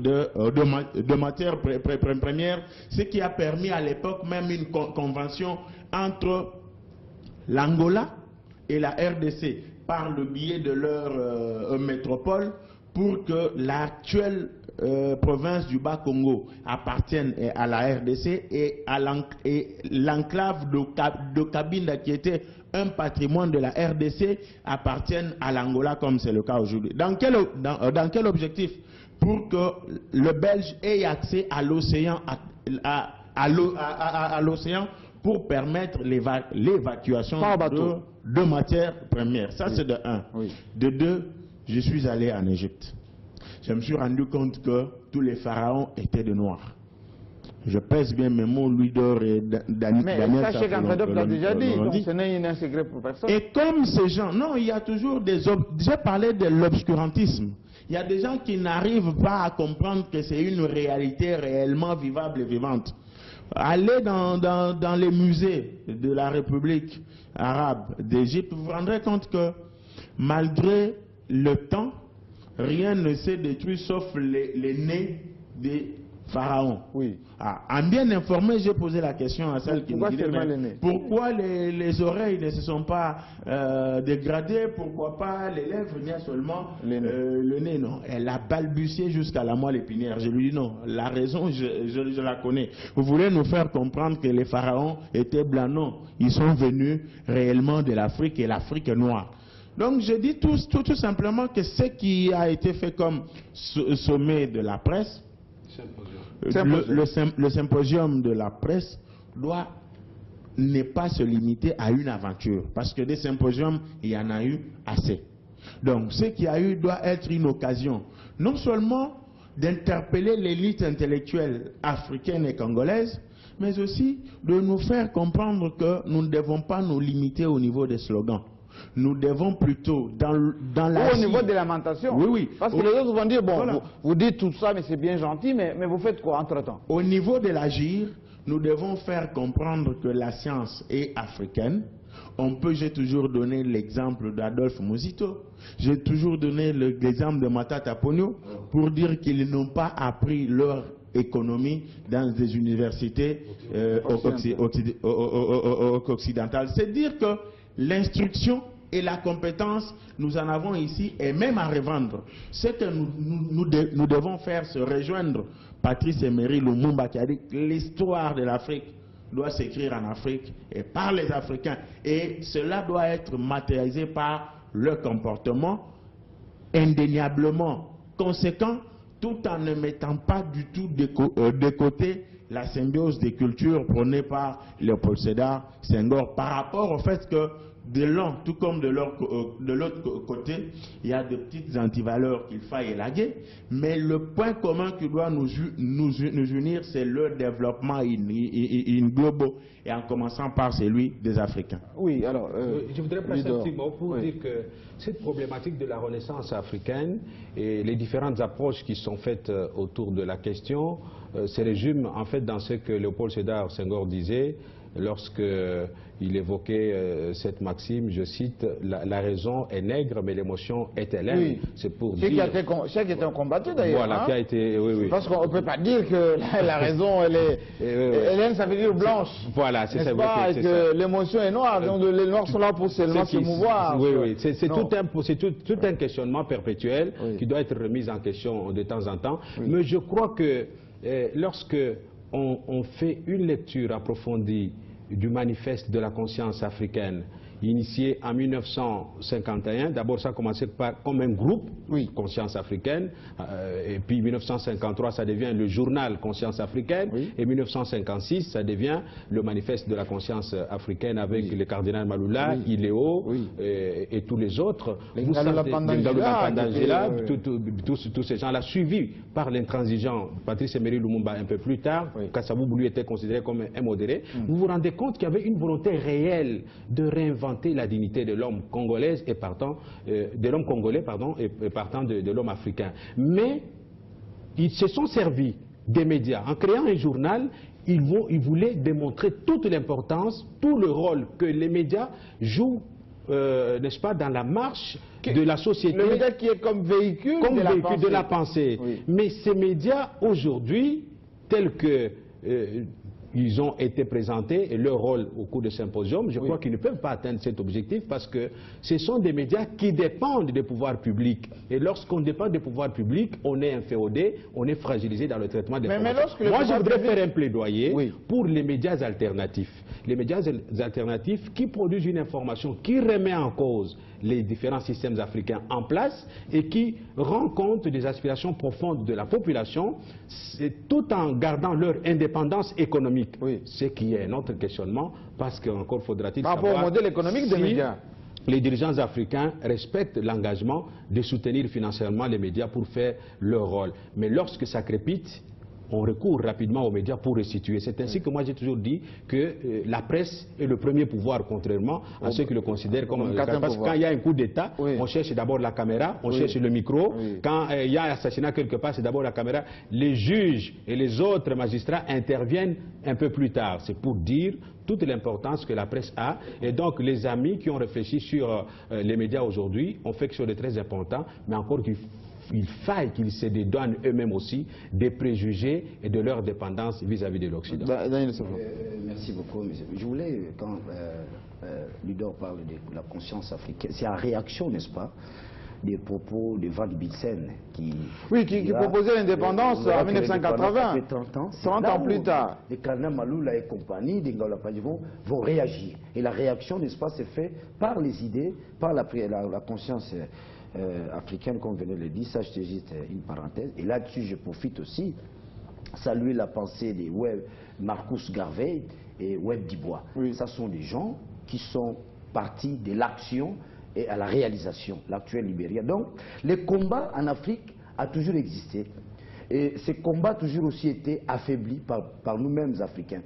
de matières premières, ce qui a permis à l'époque même une convention entre l'Angola et la RDC par le biais de leur métropole pour que l'actuelle province du Bas-Congo appartienne à la RDC et à l'enclave de Cabinda, qui était un patrimoine de la RDC, appartienne à l'Angola, comme c'est le cas aujourd'hui. Dans quel objectif? Pour que le Belge ait accès à l'océan, à l'océan, pour permettre l'évacuation de matières premières. Ça, c'est de un. Oui. De deux, je suis allé en Égypte. Je me suis rendu compte que tous les pharaons étaient de noirs. Je pèse bien mes mots, Louis d'Or et Daniel. Mais ça, Cheikh Anta l'a déjà dit, donc ce n'est un secret pour personne. Et comme ces gens, non, il y a toujours des... J'ai parlé de l'obscurantisme. Il y a des gens qui n'arrivent pas à comprendre que c'est une réalité réellement vivable et vivante. Allez dans les musées de la République arabe d'Égypte, vous vous rendrez compte que malgré le temps, rien ne s'est détruit sauf les nez des pharaons. Oui. En bien informé, j'ai posé la question à celle qui me disait pourquoi les oreilles ne se sont pas dégradées, pourquoi pas les lèvres, il y a seulement le nez. Non, elle a balbutié jusqu'à la moelle épinière. Je lui dis non, la raison, je la connais. Vous voulez nous faire comprendre que les pharaons étaient blancs? Non, ils sont venus réellement de l'Afrique et l'Afrique est noire. Donc je dis tout simplement que ce qui a été fait comme sommet de la presse, le symposium de la presse n'est pas se limiter à une aventure, parce que des symposiums, il y en a eu assez. Donc ce qu'il y a eu doit être une occasion, non seulement d'interpeller l'élite intellectuelle africaine et congolaise, mais aussi de nous faire comprendre que nous ne devons pas nous limiter au niveau des slogans. Nous devons plutôt, dans la... Au niveau des lamentations. Oui, oui. Parce que les autres vont dire, bon, voilà, vous dites tout ça, mais c'est bien gentil, mais vous faites quoi entre-temps? Au niveau de l'agir, nous devons faire comprendre que la science est africaine. J'ai toujours donné l'exemple d'Adolphe Muzito. J'ai toujours donné l'exemple de Matata Ponyo pour dire qu'ils n'ont pas appris leur économie dans des universités occidentales. C'est dire que l'instruction et la compétence, nous en avons ici et même à revendre. Ce que nous devons faire, se rejoindre Patrice Emery Lumumba qui a dit que l'histoire de l'Afrique doit s'écrire en Afrique et par les Africains. Et cela doit être matérialisé par leur comportement indéniablement conséquent, tout en ne mettant pas du tout de côté la symbiose des cultures prônée par Léopold Sédar Senghor, par rapport au fait que de l'un, tout comme de l'autre côté, il y a de petites antivaleurs qu'il faille élaguer, mais le point commun qui doit nous unir, c'est le développement in globo, et en commençant par celui des Africains. Oui, alors... je voudrais passer un petit mot pour dire que cette problématique de la renaissance africaine et les différentes approches qui sont faites autour de la question se résument en fait dans ce que Léopold Sédar Senghor disait lorsqu'il évoquait cette maxime, je cite, la raison est nègre mais l'émotion est hélène. Oui. C'est pour dire... C'est qui a été combattu d'ailleurs. Voilà, qui a été... Oui, oui. Parce qu'on ne peut pas dire que la raison, elle est... Hélène, ça veut dire blanche. Voilà, c'est ça. Et que l'émotion est noire, donc les noirs sont là pour seulement se mouvoir. Oui, oui. C'est tout un questionnement perpétuel qui doit être remis en question de temps en temps. Oui. Mais je crois que lorsque on fait une lecture approfondie du manifeste de la conscience africaine initié en 1951, d'abord ça a commencé comme un groupe, Conscience africaine, et puis 1953 ça devient le journal Conscience africaine, et 1956 ça devient le manifeste de la conscience africaine avec le cardinal Maloula, Iléo et tous les autres. Tous ces gens-là suivis par l'intransigeant Patrice Emery Lumumba un peu plus tard, Kassabou lui était considéré comme un modéré. Vous vous rendez compte qu'il y avait une volonté réelle de réinventer la dignité de l'homme congolais et partant de l'homme congolais et partant de l'homme africain. Mais ils se sont servis des médias en créant un journal. Ils voulaient démontrer toute l'importance, tout le rôle que les médias jouent, n'est-ce pas, dans la marche de la société. Le média qui est comme véhicule de la pensée. Mais ces médias aujourd'hui, tels que ils ont été présentés et leur rôle au cours de symposium, je crois qu'ils ne peuvent pas atteindre cet objectif parce que ce sont des médias qui dépendent des pouvoirs publics. Et lorsqu'on dépend des pouvoirs publics, on est inféodé, on est fragilisé dans le traitement des informations. Moi, je voudrais faire un plaidoyer pour les médias alternatifs. Les médias alternatifs qui produisent une information qui remet en cause les différents systèmes africains en place et qui rend compte des aspirations profondes de la population tout en gardant leur indépendance économique. Ce qui est notre questionnement parce qu'encore faudra-t-il savoir par rapport au modèle économique des médias. Les dirigeants africains respectent l'engagement de soutenir financièrement les médias pour faire leur rôle. Mais lorsque ça crépite, on recourt rapidement aux médias pour restituer. C'est ainsi que moi j'ai toujours dit que la presse est le premier pouvoir, contrairement à ceux qui le considèrent comme... Parce que quand il y a un coup d'État, on cherche d'abord la caméra, on cherche le micro. Quand il y a un assassinat quelque part, c'est d'abord la caméra. Les juges et les autres magistrats interviennent un peu plus tard. C'est pour dire toute l'importance que la presse a. Et donc les amis qui ont réfléchi sur les médias aujourd'hui ont fait quelque chose de très important, mais encore qu'il faille qu'ils se dédouanent eux-mêmes aussi des préjugés et de leur dépendance vis-à-vis de l'Occident. Merci beaucoup. Je voulais, quand Ludor parle de la conscience africaine, c'est en réaction, n'est-ce pas, des propos de Van Bilsen qui proposait l'indépendance en 1980. 30 ans plus tard. Les Kardinal Maloula et compagnie, des Ngaola Padji vont réagir. Et la réaction, n'est-ce pas, c'est fait par les idées, par la conscience africaine, comme venait de le dire. Ça, je te juste une parenthèse. Et là-dessus, je profite aussi saluer la pensée de Marcus Garvey et Webb Dubois. Ça sont des gens qui sont partis de l'action et à la réalisation, l'actuel Libéria. Donc, les combats en Afrique ont toujours existé. Et ces combats ont toujours aussi été affaiblis par nous-mêmes, Africains.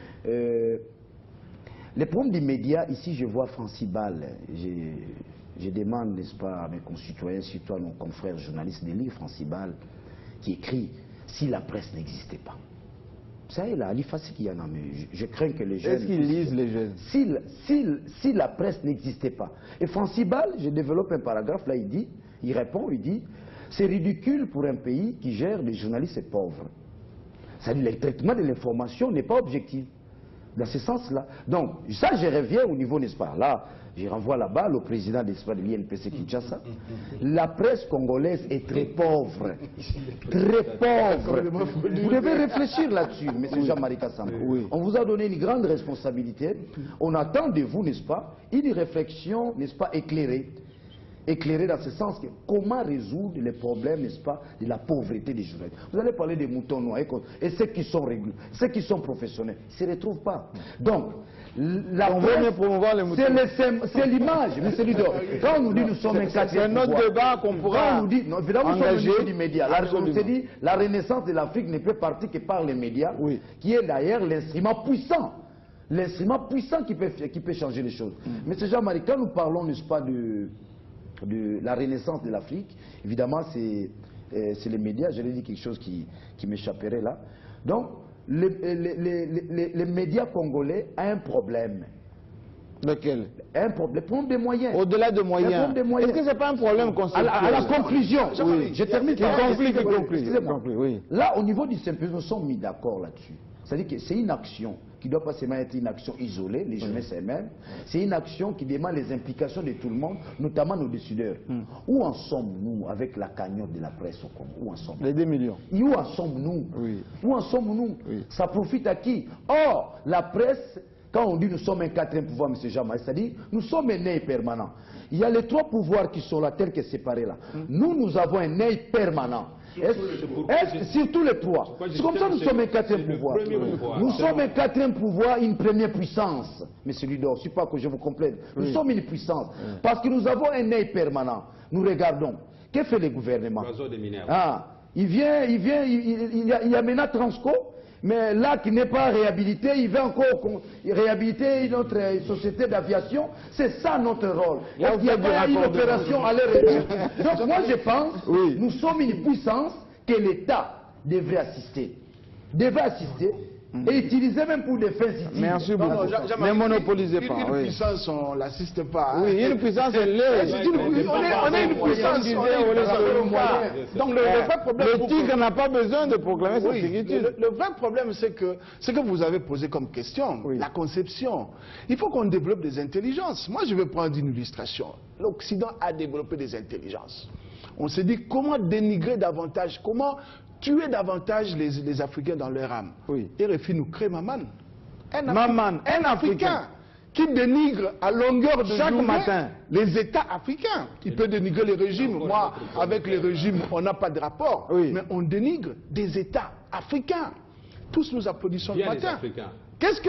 Les problèmes des médias, ici, je vois Francibal. Je demande, n'est-ce pas, à mes concitoyens, surtout à nos confrères journalistes, de lire Francibal, qui écrit « Si la presse n'existait pas ». Ça est là, Ali Fassi qui y en a, mais je crains que les jeunes... Est-ce qu'ils lisent les jeunes? Si la presse n'existait pas. Et Francibal, je développe un paragraphe, là il répond, il dit « C'est ridicule pour un pays qui gère des journalistes pauvres. » C'est-à-dire le traitement de l'information n'est pas objectif. Dans ce sens-là. Donc, ça, je reviens au niveau, n'est-ce pas, là, je renvoie la balle au président de l'INPC Kinshasa. La presse congolaise est très pauvre. Très pauvre. Vous devez réfléchir là-dessus, M. Jean-Marie Kassamba. On vous a donné une grande responsabilité. On attend de vous, n'est-ce pas, une réflexion, n'est-ce pas, éclairée dans ce sens que comment résoudre les problèmes, n'est-ce pas, de la pauvreté des journalistes. Vous allez parler des moutons noirs et ceux qui sont réguliers, ceux qui sont professionnels, ils ne se retrouvent pas. Donc, c'est l'image, M. Ludor. Quand on nous dit nous sommes un quatrième pouvoir, c'est notre débat qu'on pourra engager du média. On se dit la renaissance de l'Afrique ne peut partir que par les médias, qui est d'ailleurs l'instrument puissant. L'instrument puissant qui peut changer les choses. M. Jean-Marie, quand nous parlons, n'est-ce pas, de la renaissance de l'Afrique, évidemment, c'est les médias. Je l'ai dit quelque chose qui m'échapperait là. Donc, les médias congolais ont un problème. Lequel? Un problème. Le problème des moyens. Au-delà des moyens. Est-ce que ce n'est pas un problème conceptuel? À la conclusion. Je termine par excusez-moi. Là, au niveau du symposium, nous sommes mis d'accord là-dessus. C'est-à-dire que c'est une action qui ne doit pas seulement être une action isolée, les jeunesses elles-mêmes. C'est une action qui demande les implications de tout le monde, notamment nos décideurs. Où en sommes-nous avec la cagnotte de la presse au Congo? Où en sommes-nous? Les 2 millions. Et où en sommes-nous? Où en sommes-nous? Ça profite à qui? Or, la presse, quand on dit nous sommes un quatrième pouvoir, M. Jean-Marie, c'est-à-dire nous sommes un œil permanent. Il y a les 3 pouvoirs qui sont là, tels que séparés là. Nous avons un œil permanent. Surtout les 3. C'est comme ça que nous sommes un quatrième pouvoir. Nous sommes un quatrième pouvoir, une première puissance. Monsieur Ludor, je ne sais pas que je vous complète. Nous sommes une puissance. Parce que nous avons un œil permanent. Nous regardons. Que fait le gouvernement? Il y a maintenant Transco, mais là qui n'est pas réhabilité, il veut encore réhabiliter notre société d'aviation. C'est ça notre rôle. Il y a une opération à l'air. Donc moi je pense, nous sommes une puissance que l'État devrait assister. et utilisé même pour des fins utiles. Merci beaucoup. Ne monopolisez pas. Une puissance, on ne l'assiste pas. Hein. Oui, une puissance, elle l'est. On est une puissance. Donc le vrai problème... Le tigre n'a pas besoin de proclamer sa tigitude. Le vrai problème, c'est que ce que vous avez posé comme question, la conception. Il faut qu'on développe des intelligences. Moi, je vais prendre une illustration. L'Occident a développé des intelligences. On s'est dit comment dénigrer davantage, comment tuer davantage les Africains dans leur âme. RFI nous crée Maman. Un Africain qui dénigre à longueur de chaque journée matin les États africains. Il peut dénigrer les régimes. Moi, avec les régimes, on n'a pas de rapport. Mais on dénigre des États africains. Tous nous applaudissons le matin. Qu'est-ce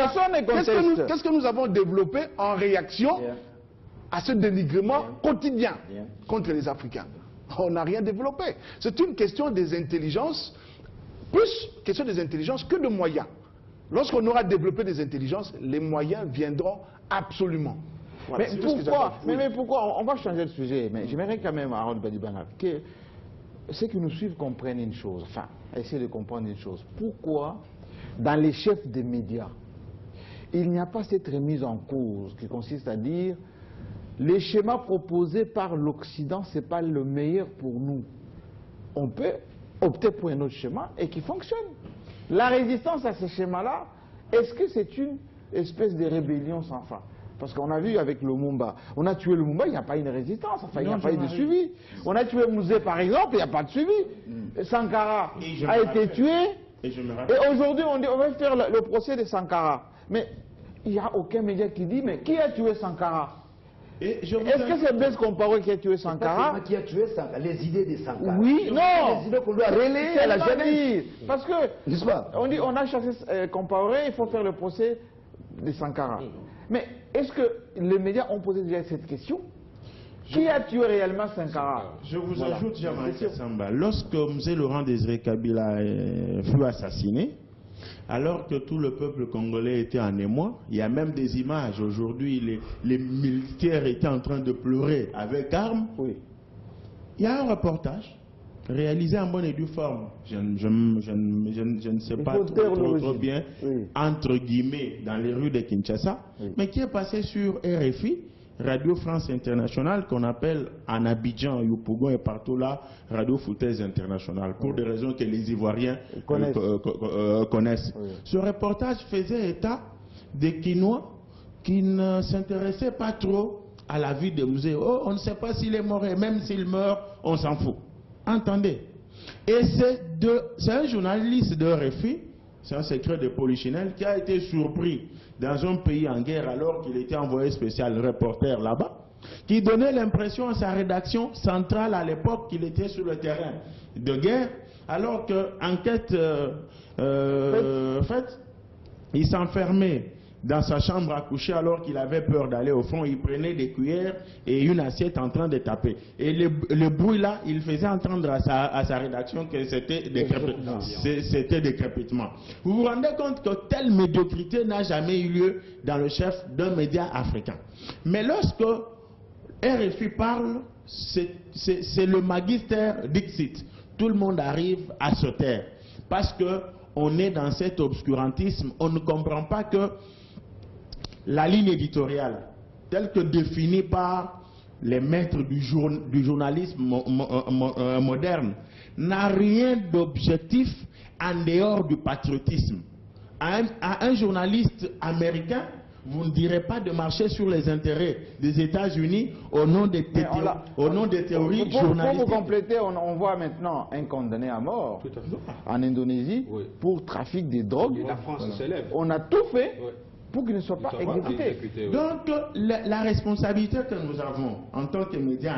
que nous avons développé en réaction à ce dénigrement quotidien contre les Africains? On n'a rien développé. C'est une question des intelligences, plus question des intelligences que de moyens. Lorsqu'on aura développé des intelligences, les moyens viendront absolument. Voilà, mais pourquoi on va changer de sujet, mais j'aimerais quand même, Harold Badibanga, que ceux qui nous suivent comprennent une chose, enfin, essayer de comprendre une chose. Pourquoi, dans les chefs des médias, il n'y a pas cette remise en cause qui consiste à dire les schémas proposés par l'Occident, ce n'est pas le meilleur pour nous. On peut opter pour un autre schéma et qui fonctionne. La résistance à ce schéma-là, est-ce que c'est une espèce de rébellion sans fin? Parce qu'on a vu avec le Lumumba, on a tué le Lumumba, il n'y a pas une résistance, enfin il n'y a pas eu de suivi. On a tué Mouzé par exemple, il n'y a pas de suivi. Sankara a été tué, et aujourd'hui on va faire le procès de Sankara. Mais il n'y a aucun média qui dit, mais qui a tué Sankara? Est-ce que c'est Blaise Compaoré qui a tué Sankara? Qui a tué Sankara? Les idées de Sankara. Oui, non. Les idées qu'on doit relayer à la jeunesse. Parce que, on dit, on a chassé Compaoré, il faut faire le procès de Sankara. Mais est-ce que les médias ont posé déjà cette question? Qui a tué réellement Sankara? Je vous ajoute, Jean-Marie Samba, lorsque M. Laurent Désiré Kabila fut assassiné, alors que tout le peuple congolais était en émoi, il y a même des images. Aujourd'hui, les militaires étaient en train de pleurer avec armes. Il y a un reportage réalisé en bonne et due forme. Je ne sais pas trop bien, entre guillemets, dans les rues de Kinshasa, mais qui est passé sur RFI, Radio France Internationale, qu'on appelle en Abidjan, Yopougon et partout là, Radio Foutaise Internationale, pour des raisons que les Ivoiriens connaissent. Ce reportage faisait état des Kinois qui ne s'intéressaient pas trop à la vie de Mouzé. Oh, on ne sait pas s'il est mort et même s'il meurt, on s'en fout. Entendez. Et c'est un journaliste de RFI, c'est un secret de Polichinelle, qui a été surpris dans un pays en guerre alors qu'il était envoyé spécial reporter là-bas, qui donnait l'impression à sa rédaction centrale à l'époque qu'il était sur le terrain de guerre, alors qu'enquête faite, il s'enfermait dans sa chambre à coucher alors qu'il avait peur d'aller au front. Il prenait des cuillères et une assiette en train de taper. Et le bruit là, il faisait entendre à sa rédaction que c'était des crépitements. Vous vous rendez compte que telle médiocrité n'a jamais eu lieu dans le chef d'un média africain. Mais lorsque RFI parle, c'est le magister Dixit. Tout le monde arrive à se taire. Parce qu'on est dans cet obscurantisme. On ne comprend pas que la ligne éditoriale, telle que définie par les maîtres du journalisme moderne, n'a rien d'objectif en dehors du patriotisme. À un journaliste américain, vous ne direz pas de marcher sur les intérêts des États-Unis au nom des théories journalistiques. Pour vous compléter, on voit maintenant un condamné à mort en Indonésie pour trafic de drogue. Et la France s'élève. On a tout fait pour qu'il ne soit pas exécuté. Donc, la responsabilité que nous avons en tant que médias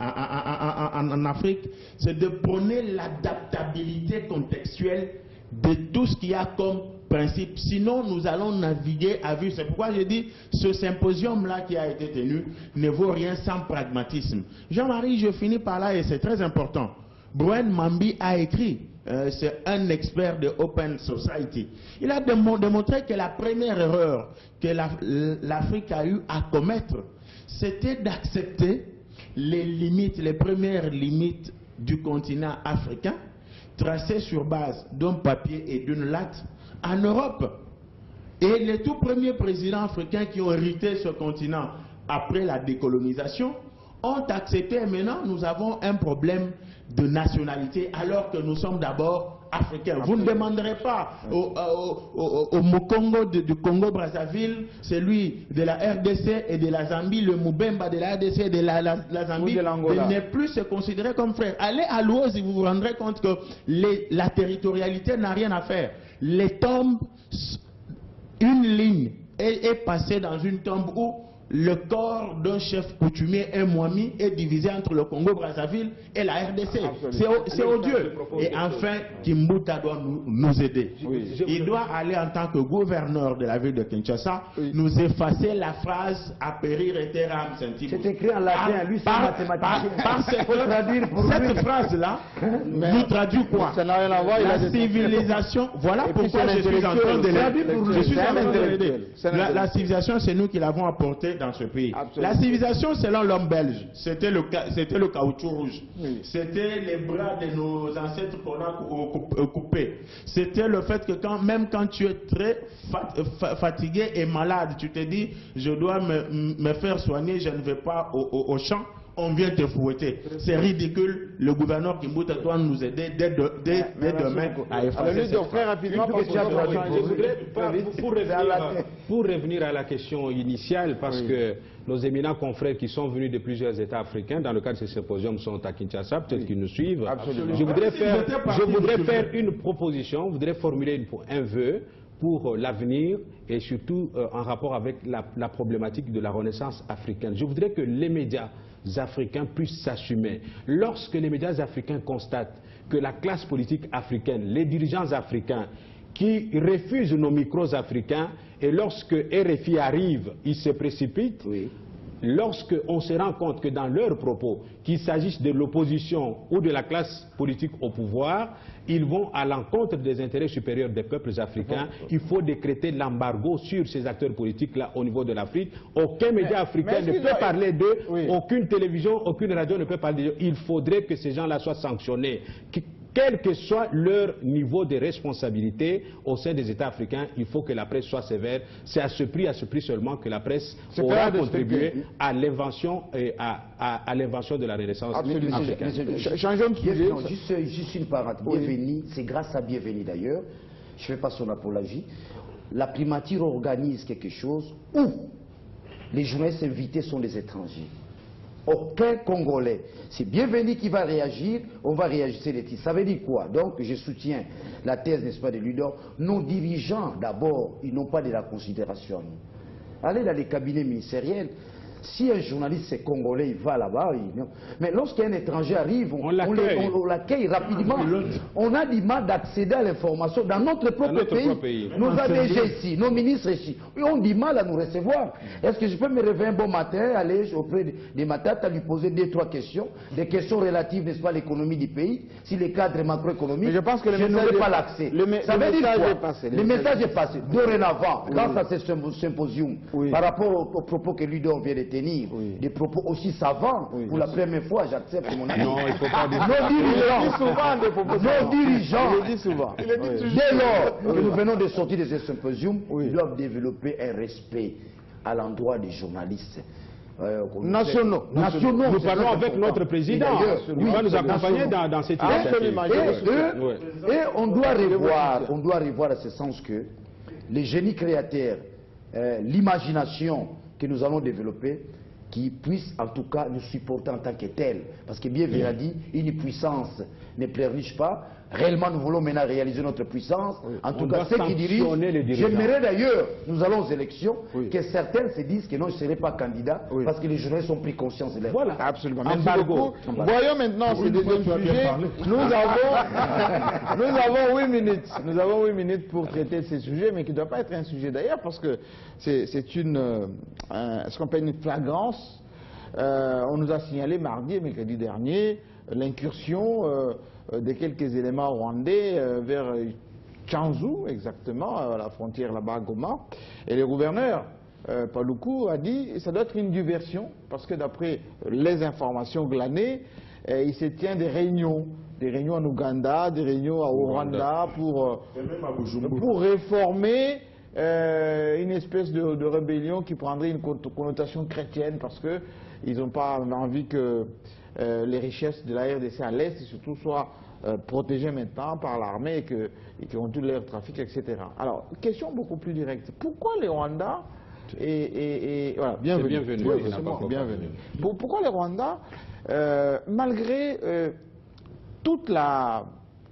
en Afrique, c'est de prôner l'adaptabilité contextuelle de tout ce qu'il y a comme principe. Sinon, nous allons naviguer à vue. C'est pourquoi je dis, ce symposium-là qui a été tenu ne vaut rien sans pragmatisme. Jean-Marie, je finis par là et c'est très important. Bruen Mambi a écrit, c'est un expert de Open Society. Il a démontré que la première erreur que l'Afrique a eu à commettre, c'était d'accepter les limites, les premières limites du continent africain, tracées sur base d'un papier et d'une latte, en Europe. Et les tout premiers présidents africains qui ont hérité ce continent après la décolonisation ont accepté. Et maintenant, nous avons un problème de nationalité alors que nous sommes d'abord africains. Vous ne demanderez pas au Mokongo du Congo-Brazzaville, celui de la RDC et de la Zambie, le Mubemba de la RDC et de la Zambie, de ne plus se considérer comme frères. Allez à Luozi, vous vous rendrez compte que la territorialité n'a rien à faire. Les tombes, une ligne est passée dans une tombe où le corps d'un chef coutumier, un Mwami, est divisé entre le Congo-Brazzaville et la RDC. C'est odieux. Et enfin, Kimbuta doit nous aider. Il doit aller en tant que gouverneur de la ville de Kinshasa, nous effacer la phrase « apérir eteram sentibus ». C'est écrit en latin, lui c'est mathématicien. Cette phrase-là nous traduit quoi? Ça n'a rien à voir. La civilisation, voilà pourquoi je suis en train de l'aider. La civilisation, c'est nous qui l'avons apportée dans ce pays. Absolument. La civilisation, selon l'homme belge, c'était le caoutchouc rouge. C'était les bras de nos ancêtres qu'on a coupés. C'était le fait que même quand tu es très fatigué et malade, tu te dis, je dois me faire soigner, je ne vais pas au champ. On vient te fouetter. C'est ridicule. Le gouverneur Kimbuta doit nous aider dès demain à effacer cette très rapidement, pour revenir à la question initiale, parce que nos éminents confrères qui sont venus de plusieurs États africains, dans le cadre de ce symposium, sont à Kinshasa, peut-être qu'ils nous suivent. Absolument. Je voudrais faire une proposition, je voudrais formuler un vœu pour l'avenir et surtout en rapport avec la problématique de la renaissance africaine. Je voudrais que les médias africains puissent s'assumer. Lorsque les médias africains constatent que la classe politique africaine, les dirigeants africains qui refusent nos micros africains, et lorsque RFI arrive, ils se précipitent, lorsqu'on se rend compte que dans leurs propos, qu'il s'agisse de l'opposition ou de la classe politique au pouvoir, ils vont à l'encontre des intérêts supérieurs des peuples africains. Il faut décréter l'embargo sur ces acteurs politiques-là au niveau de l'Afrique. Aucun média africain ne peut parler d'eux, aucune télévision, aucune radio ne peut parler d'eux. Il faudrait que ces gens-là soient sanctionnés. Quel que soit leur niveau de responsabilité au sein des États africains, il faut que la presse soit sévère. C'est à ce prix seulement que la presse aura contribué à l'invention de la Renaissance africaine. Changeons de sujet. Juste une parenthèse. Bienvenue, c'est grâce à Bienvenue d'ailleurs, je ne fais pas son apologie, la primature organise quelque chose où les journalistes invités sont des étrangers. Aucun Congolais. C'est Bienvenue qui va réagir, on va réagir. Ça veut dire quoi? Donc je soutiens la thèse, n'est-ce pas, de Ludor. Nos dirigeants, d'abord, ils n'ont pas de la considération. Allez dans les cabinets ministériels. Si un journaliste congolais, il va là-bas, mais lorsqu'un étranger arrive, on l'accueille rapidement. On a du mal d'accéder à l'information dans notre propre pays. Nos ADG ici, nos ministres ici, ils ont du mal à nous recevoir. Est-ce que je peux me réveiller un bon matin, aller auprès des Matata, lui poser 2-3 questions, des questions relatives, n'est-ce pas, à l'économie du pays, si les cadres macroéconomiques, je pense que je n'aurai pas l'accès. Le message est passé. Dorénavant, grâce à ce symposium, par rapport aux propos que Ludor vient de tenir, des propos aussi savants, pour la première fois, j'accepte mon ami. Non, il ne faut pas dire nos dirigeants, dès lors que nous venons de sortir de ce symposium, ils doivent développer un respect à l'endroit des journalistes. Nationaux. Nous parlons avec notre président. Il va nous accompagner dans cette initiative. Et on doit revoir à ce sens que les génies créateurs, l'imagination que nous allons développer, qui puissent en tout cas nous supporter en tant que tels. Parce que bien a dit, une puissance ne pleurniche pas. Réellement, nous voulons maintenant réaliser notre puissance. En tout cas, ceux qui dirigent, j'aimerais d'ailleurs, nous allons aux élections, que certains se disent que non, je ne serai pas candidat, parce que les journalistes ont pris conscience de leur. Voilà, absolument. Merci beaucoup. Voyons maintenant ce deuxième sujet. Nous avons 8 minutes. Nous avons 8 minutes pour traiter ces sujets, mais qui ne doit pas être un sujet d'ailleurs, parce que c'est ce qu'on appelle une flagrance. On nous a signalé mardi et mercredi dernier l'incursion de quelques éléments rwandais vers Tchanzu, exactement, à la frontière là-bas à Goma. Et le gouverneur, Paluku, a dit que ça doit être une diversion, parce que d'après les informations glanées, il se tient des réunions réunions en Ouganda, des réunions au Rwanda pour réformer une espèce de rébellion qui prendrait une connotation chrétienne parce qu'ils n'ont pas envie que les richesses de la RDC à l'Est et surtout soient protégées maintenant par l'armée et qui ont tout leur trafic, etc. Alors, question beaucoup plus directe. Pourquoi les Rwandais voilà, bienvenue. Bienvenue. Pourquoi les Rwandais, malgré toute la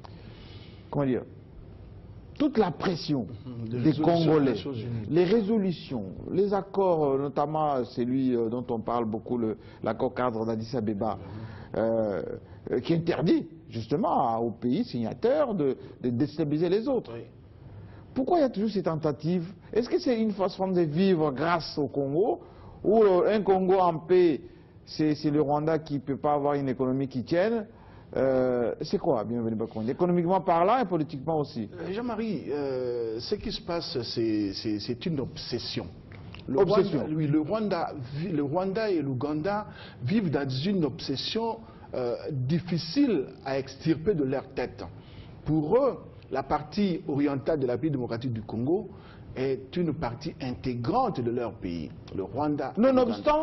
pression des Congolais, les résolutions, les accords, notamment celui dont on parle beaucoup, l'accord cadre d'Addis Abeba, qui interdit justement aux pays signataires de déstabiliser les autres. Oui. Pourquoi il y a toujours ces tentatives? Est-ce que c'est une façon de vivre grâce au Congo, ou un Congo en paix, c'est le Rwanda qui ne peut pas avoir une économie qui tienne? C'est quoi, bienvenue Bakounde? Économiquement parlant et politiquement aussi. Jean-Marie, ce qui se passe, c'est une obsession. Le Rwanda et l'Ouganda vivent dans une obsession difficile à extirper de leur tête. Pour eux, la partie orientale de la République démocratique du Congo est une partie intégrante de leur pays. Le Rwanda... Nonobstant,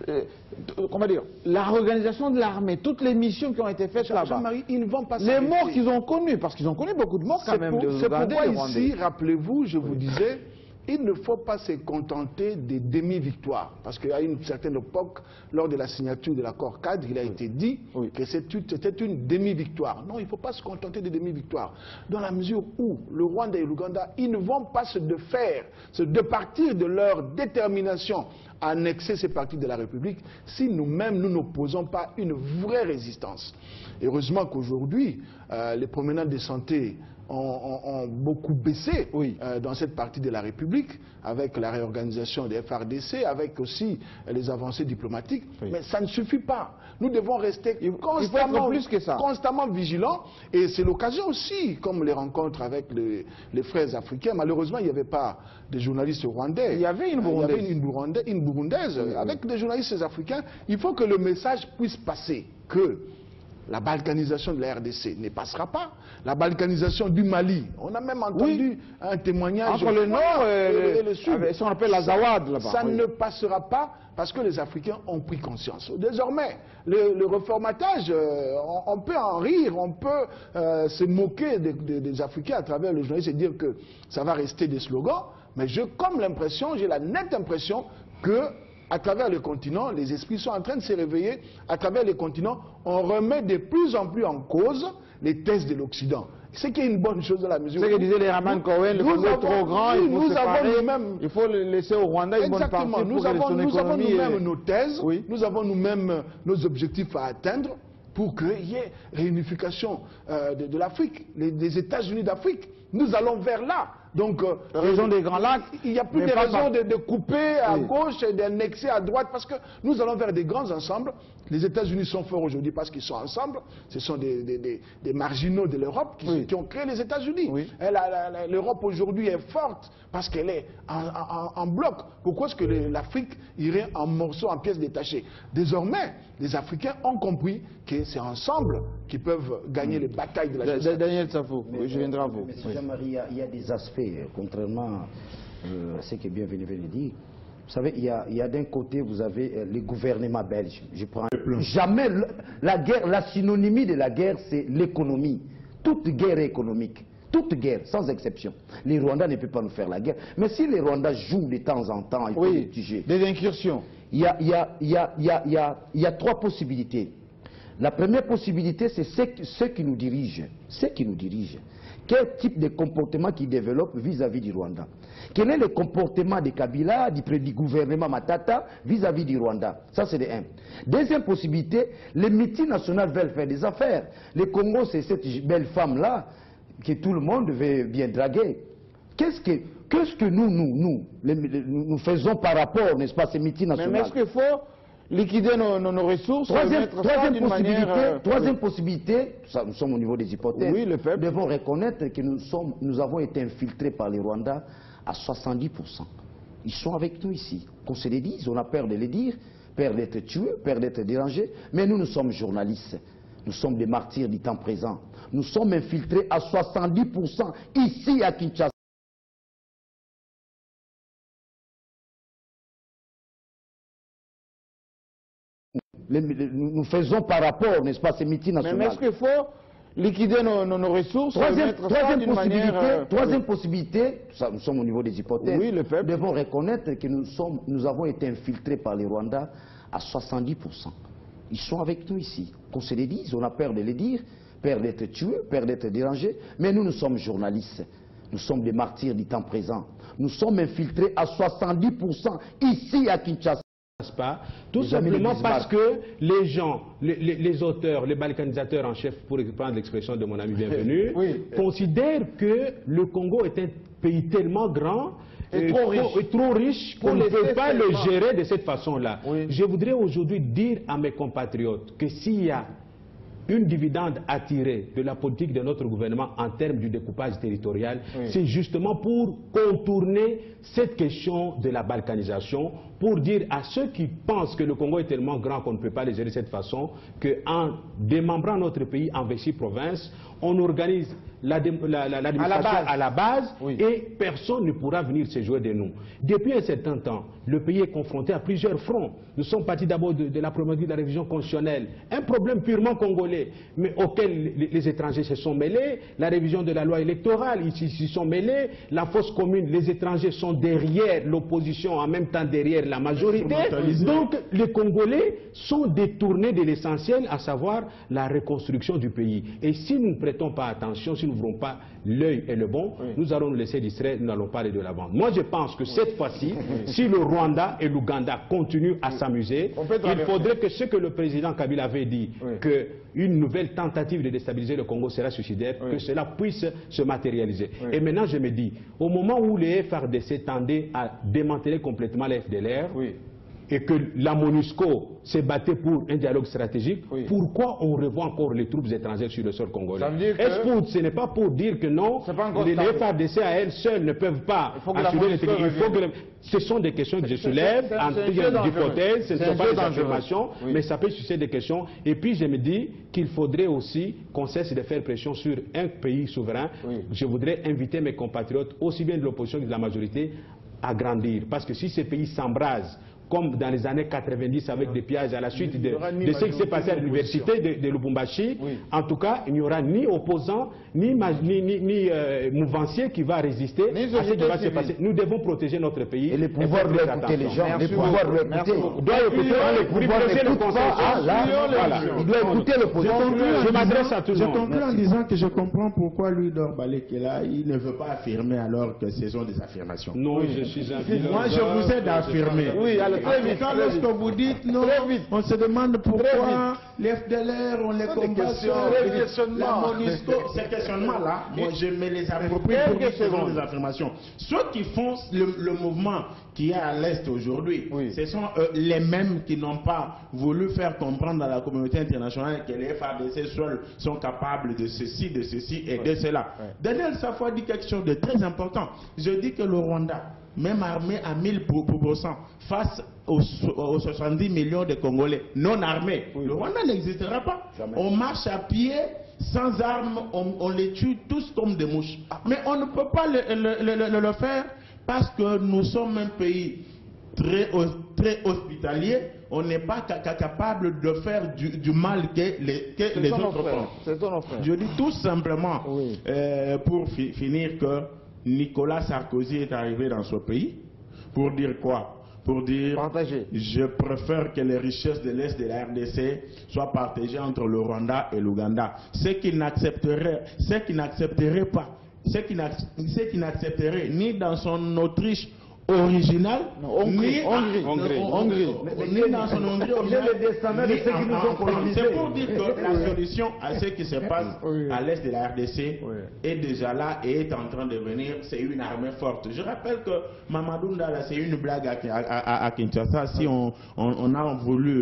comment dire, la réorganisation de l'armée, toutes les missions qui ont été faites là-bas, ils ne vont pas les morts qu'ils ont connus, parce qu'ils ont connu beaucoup de morts quand même. C'est pourquoi ici, rappelez-vous, je vous disais, il ne faut pas se contenter des demi-victoires. Parce qu'à une certaine époque, lors de la signature de l'accord cadre, il a été dit que c'était une demi-victoire. Non, il ne faut pas se contenter des demi-victoires. Dans la mesure où le Rwanda et l'Ouganda, ils ne vont pas se départir de leur détermination à annexer ces parties de la République si nous-mêmes, nous n'opposons pas une vraie résistance. Heureusement qu'aujourd'hui, les promenades de santé ont beaucoup baissé dans cette partie de la République, avec la réorganisation des FRDC, avec aussi les avancées diplomatiques. Mais ça ne suffit pas. Nous devons rester constamment vigilants. Et c'est l'occasion aussi, comme les rencontres avec les frères africains. Malheureusement, il n'y avait pas de journalistes rwandais. Il y avait une burundaise. Avec des journalistes africains, il faut que le message puisse passer que la balkanisation de la RDC ne passera pas. La balkanisation du Mali, on a même entendu un témoignage entre le nord et le sud. Ce qu'on appelle la Zawad là-bas. Ça ne passera pas parce que les Africains ont pris conscience. Désormais, le reformatage, on peut en rire, on peut se moquer des Africains à travers le journaliste et dire que ça va rester des slogans, mais j'ai la nette impression que à travers le continent, les esprits sont en train de se réveiller. À travers le continent, on remet de plus en plus en cause les thèses de l'Occident. Ce qui est une bonne chose dans la mesure où... C'est ce que disait les Raman Cohen, le Congo est trop grand, il faut le laisser au Rwanda une bonne partie pour nous avons nous-mêmes nos thèses, nous avons nous-mêmes nos objectifs à atteindre pour qu'il y ait réunification de l'Afrique, les États-Unis d'Afrique. Nous allons vers là. Donc, région des Grands Lacs, il n'y a plus de raison de couper à gauche et d'annexer à droite parce que nous allons vers des grands ensembles. Les États-Unis sont forts aujourd'hui parce qu'ils sont ensemble. Ce sont des marginaux de l'Europe qui ont créé les États-Unis. L'Europe aujourd'hui est forte parce qu'elle est en bloc. Pourquoi est-ce que l'Afrique irait en morceaux, en pièces détachées? Désormais, les Africains ont compris que c'est ensemble qu'ils peuvent gagner les batailles de la justice. Daniel Safo, je viendrai à vous. Mais Jean-Marie, il y a des aspects, contrairement à ce que Bienvenue vient de dire. Vous savez, il y a d'un côté, vous avez les gouvernements belges. Je prends jamais la guerre, la synonymie de la guerre, c'est l'économie. Toute guerre est économique. Toute guerre, sans exception. Les Rwandais ne peuvent pas nous faire la guerre. Mais si les Rwandais jouent de temps en temps, il faut les juger. Des incursions. Il y a trois possibilités. La première possibilité, c'est ceux qui nous dirigent. Ceux qui nous dirigent. Quel type de comportement qu'ils développent vis-à-vis du Rwanda? Quel est le comportement de Kabila, du gouvernement Matata, vis-à-vis du Rwanda? Ça, c'est de un. Deuxième possibilité, les multinationales veulent faire des affaires. Le Congo, c'est cette belle femme-là que tout le monde veut bien draguer. Qu'est-ce que nous faisons par rapport, n'est-ce pas, ces multinationales? Mais est-ce qu'il faut liquider nos ressources? Troisième possibilité, nous sommes au niveau des hypothèses, oui, le peuple. Nous devons reconnaître que nous avons été infiltrés par les Rwandais à 70%. Ils sont avec nous ici. Qu'on se les dise, on a peur de les dire, peur d'être tués, peur d'être dérangés, mais nous sommes journalistes. Nous sommes des martyrs du temps présent. Nous sommes infiltrés à 70% ici à Kinshasa. Nous faisons par rapport, n'est-ce pas, ces meetings nationaux. Mais est-ce qu'il faut liquider nos ressources? Troisième possibilité, ça, nous sommes au niveau des hypothèses, oui, le peuple. Nous devons reconnaître que nous avons été infiltrés par les Rwandais à 70%. Ils sont avec nous ici. Qu'on se les dise, on a peur de les dire, peur d'être tués, peur d'être dérangés, mais nous sommes journalistes. Nous sommes des martyrs du temps présent. Nous sommes infiltrés à 70% ici à Kinshasa. Pas, tout simplement parce que les gens, les auteurs, les balkanisateurs en chef, pour prendre l'expression de mon ami bienvenu, considèrent que le Congo est un pays tellement grand et trop riche qu'on ne peut pas le gérer de cette façon-là. Je voudrais aujourd'hui dire à mes compatriotes que s'il y a une dividende à tirer de la politique de notre gouvernement en termes du découpage territorial, c'est justement pour contourner cette question de la balkanisation, pour dire à ceux qui pensent que le Congo est tellement grand qu'on ne peut pas les gérer de cette façon, qu'en démembrant notre pays en 26 provinces, on organise l'administration à la base et personne ne pourra venir se jouer de nous. Depuis un certain temps, le pays est confronté à plusieurs fronts. Nous sommes partis d'abord de la problématique de la révision constitutionnelle, un problème purement congolais, mais auquel les étrangers se sont mêlés, la révision de la loi électorale, ils s'y sont mêlés, la fosse commune, les étrangers sont derrière l'opposition, en même temps derrière la majorité. Donc les Congolais sont détournés de l'essentiel, à savoir la reconstruction du pays. Et si nous ne prêtons pas attention, si nous n'ouvrons pas l'œil et le bon, nous allons nous laisser distraire, nous n'allons pas aller de l'avant. Moi je pense que cette fois-ci, si le Rwanda et l'Ouganda continuent à s'amuser, il faudrait que ce que le président Kabila avait dit, qu'une nouvelle tentative de déstabiliser le Congo sera suicidaire, que cela puisse se matérialiser. Et maintenant je me dis, au moment où les FRDC tendaient à démanteler complètement la FDLR, et que la MONUSCO s'est battue pour un dialogue stratégique, pourquoi on revoit encore les troupes étrangères sur le sol congolais? Ce n'est pas pour dire que non, les FARDC à elles seules ne peuvent pas assurer l'intégrité. Il faut que ce sont des questions que je soulève en termes d'hypothèses, ce ne sont pas des affirmations, mais ça peut susciter des questions. Et puis je me dis qu'il faudrait aussi qu'on cesse de faire pression sur un pays souverain. Je voudrais inviter mes compatriotes, aussi bien de l'opposition que de la majorité, à grandir. Parce que si ces pays s'embrasent, comme dans les années 90 avec des pillages à la suite de ce qui s'est passé à l'université de Lubumbashi, en tout cas, il n'y aura ni opposants, ni mouvancier qui va résister à ce qui va se passer. Nous devons protéger notre pays. Et les pouvoirs doivent écouter les gens. Les pouvoirs doivent écouter. Il doit écouter l'opposition. Je m'adresse à tout le monde. Je conclue en disant que je comprends pourquoi lui, Dor Balekela, il ne veut pas affirmer alors que ce sont des affirmations. Non, je suis un philosophe. Moi, je vous aide à affirmer. Très vite, lorsque vous dites non, on se demande pourquoi les FDLR, on les combat sur la MONUSCO. Ces questionnements-là, moi je me les approprie pour dire que ce sont des affirmations. Ceux qui font le mouvement qui est à l'Est aujourd'hui, ce sont les mêmes qui n'ont pas voulu faire comprendre à la communauté internationale que les FARDC seuls sont capables de ceci et de cela. Daniel Safwa dit quelque chose de très important. Je dis que le Rwanda, même armé à 1000%, face aux 70 millions de Congolais non armés, le Rwanda n'existera pas. Jamais. On marche à pied, sans armes, on les tue tous comme des mouches. Mais on ne peut pas le faire parce que nous sommes un pays très hospitalier. On n'est pas capable de faire du mal que les autres font. Je dis tout simplement, pour finir, que Nicolas Sarkozy est arrivé dans ce pays pour dire quoi? Pour dire, je préfère que les richesses de l'Est de la RDC soient partagées entre le Rwanda et l'Ouganda. Ce qu'il n'accepterait pas, ce qu'il n'accepterait ni dans son Autriche original, ni dans son Hongrie original. C'est pour dire que la solution à ce qui se passe à l'est de la RDC est déjà là et est en train de venir. C'est une armée forte. Je rappelle que Mamadou Ndala, c'est une blague à Kinshasa. Si on a voulu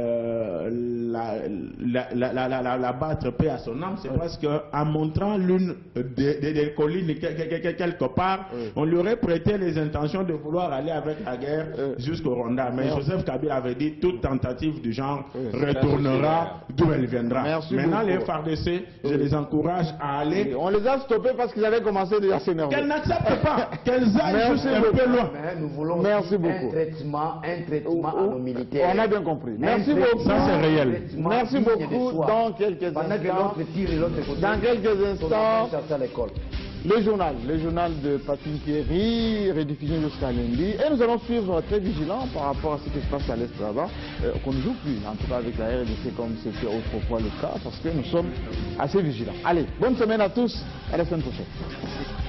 la battre paix à son âme, c'est parce qu'en montrant l'une des collines quelque part, on lui aurait prêté les intentions de vouloir aller avec la guerre jusqu'au Rwanda. Mais Joseph Kabila avait dit toute tentative du genre retournera d'où elle viendra. Maintenant, les FARDC, je les encourage à aller. On les a stoppés parce qu'ils avaient commencé déjà à s'énerver. Qu'elles n'acceptent pas, qu'elles aillent juste un peu loin. Mais nous voulons beaucoup. un traitement à nos militaires. On a bien compris. Merci beaucoup. Ça, c'est réel. Merci beaucoup. Dans quelques instants, le journal de Patrick Thierry, rediffusion jusqu'à lundi. Et nous allons suivre très vigilants par rapport à ce qui se passe à l'Est là-bas, qu'on ne joue plus, en tout cas avec la RDC comme c'était autrefois le cas, parce que nous sommes assez vigilants. Allez, bonne semaine à tous, à la semaine prochaine.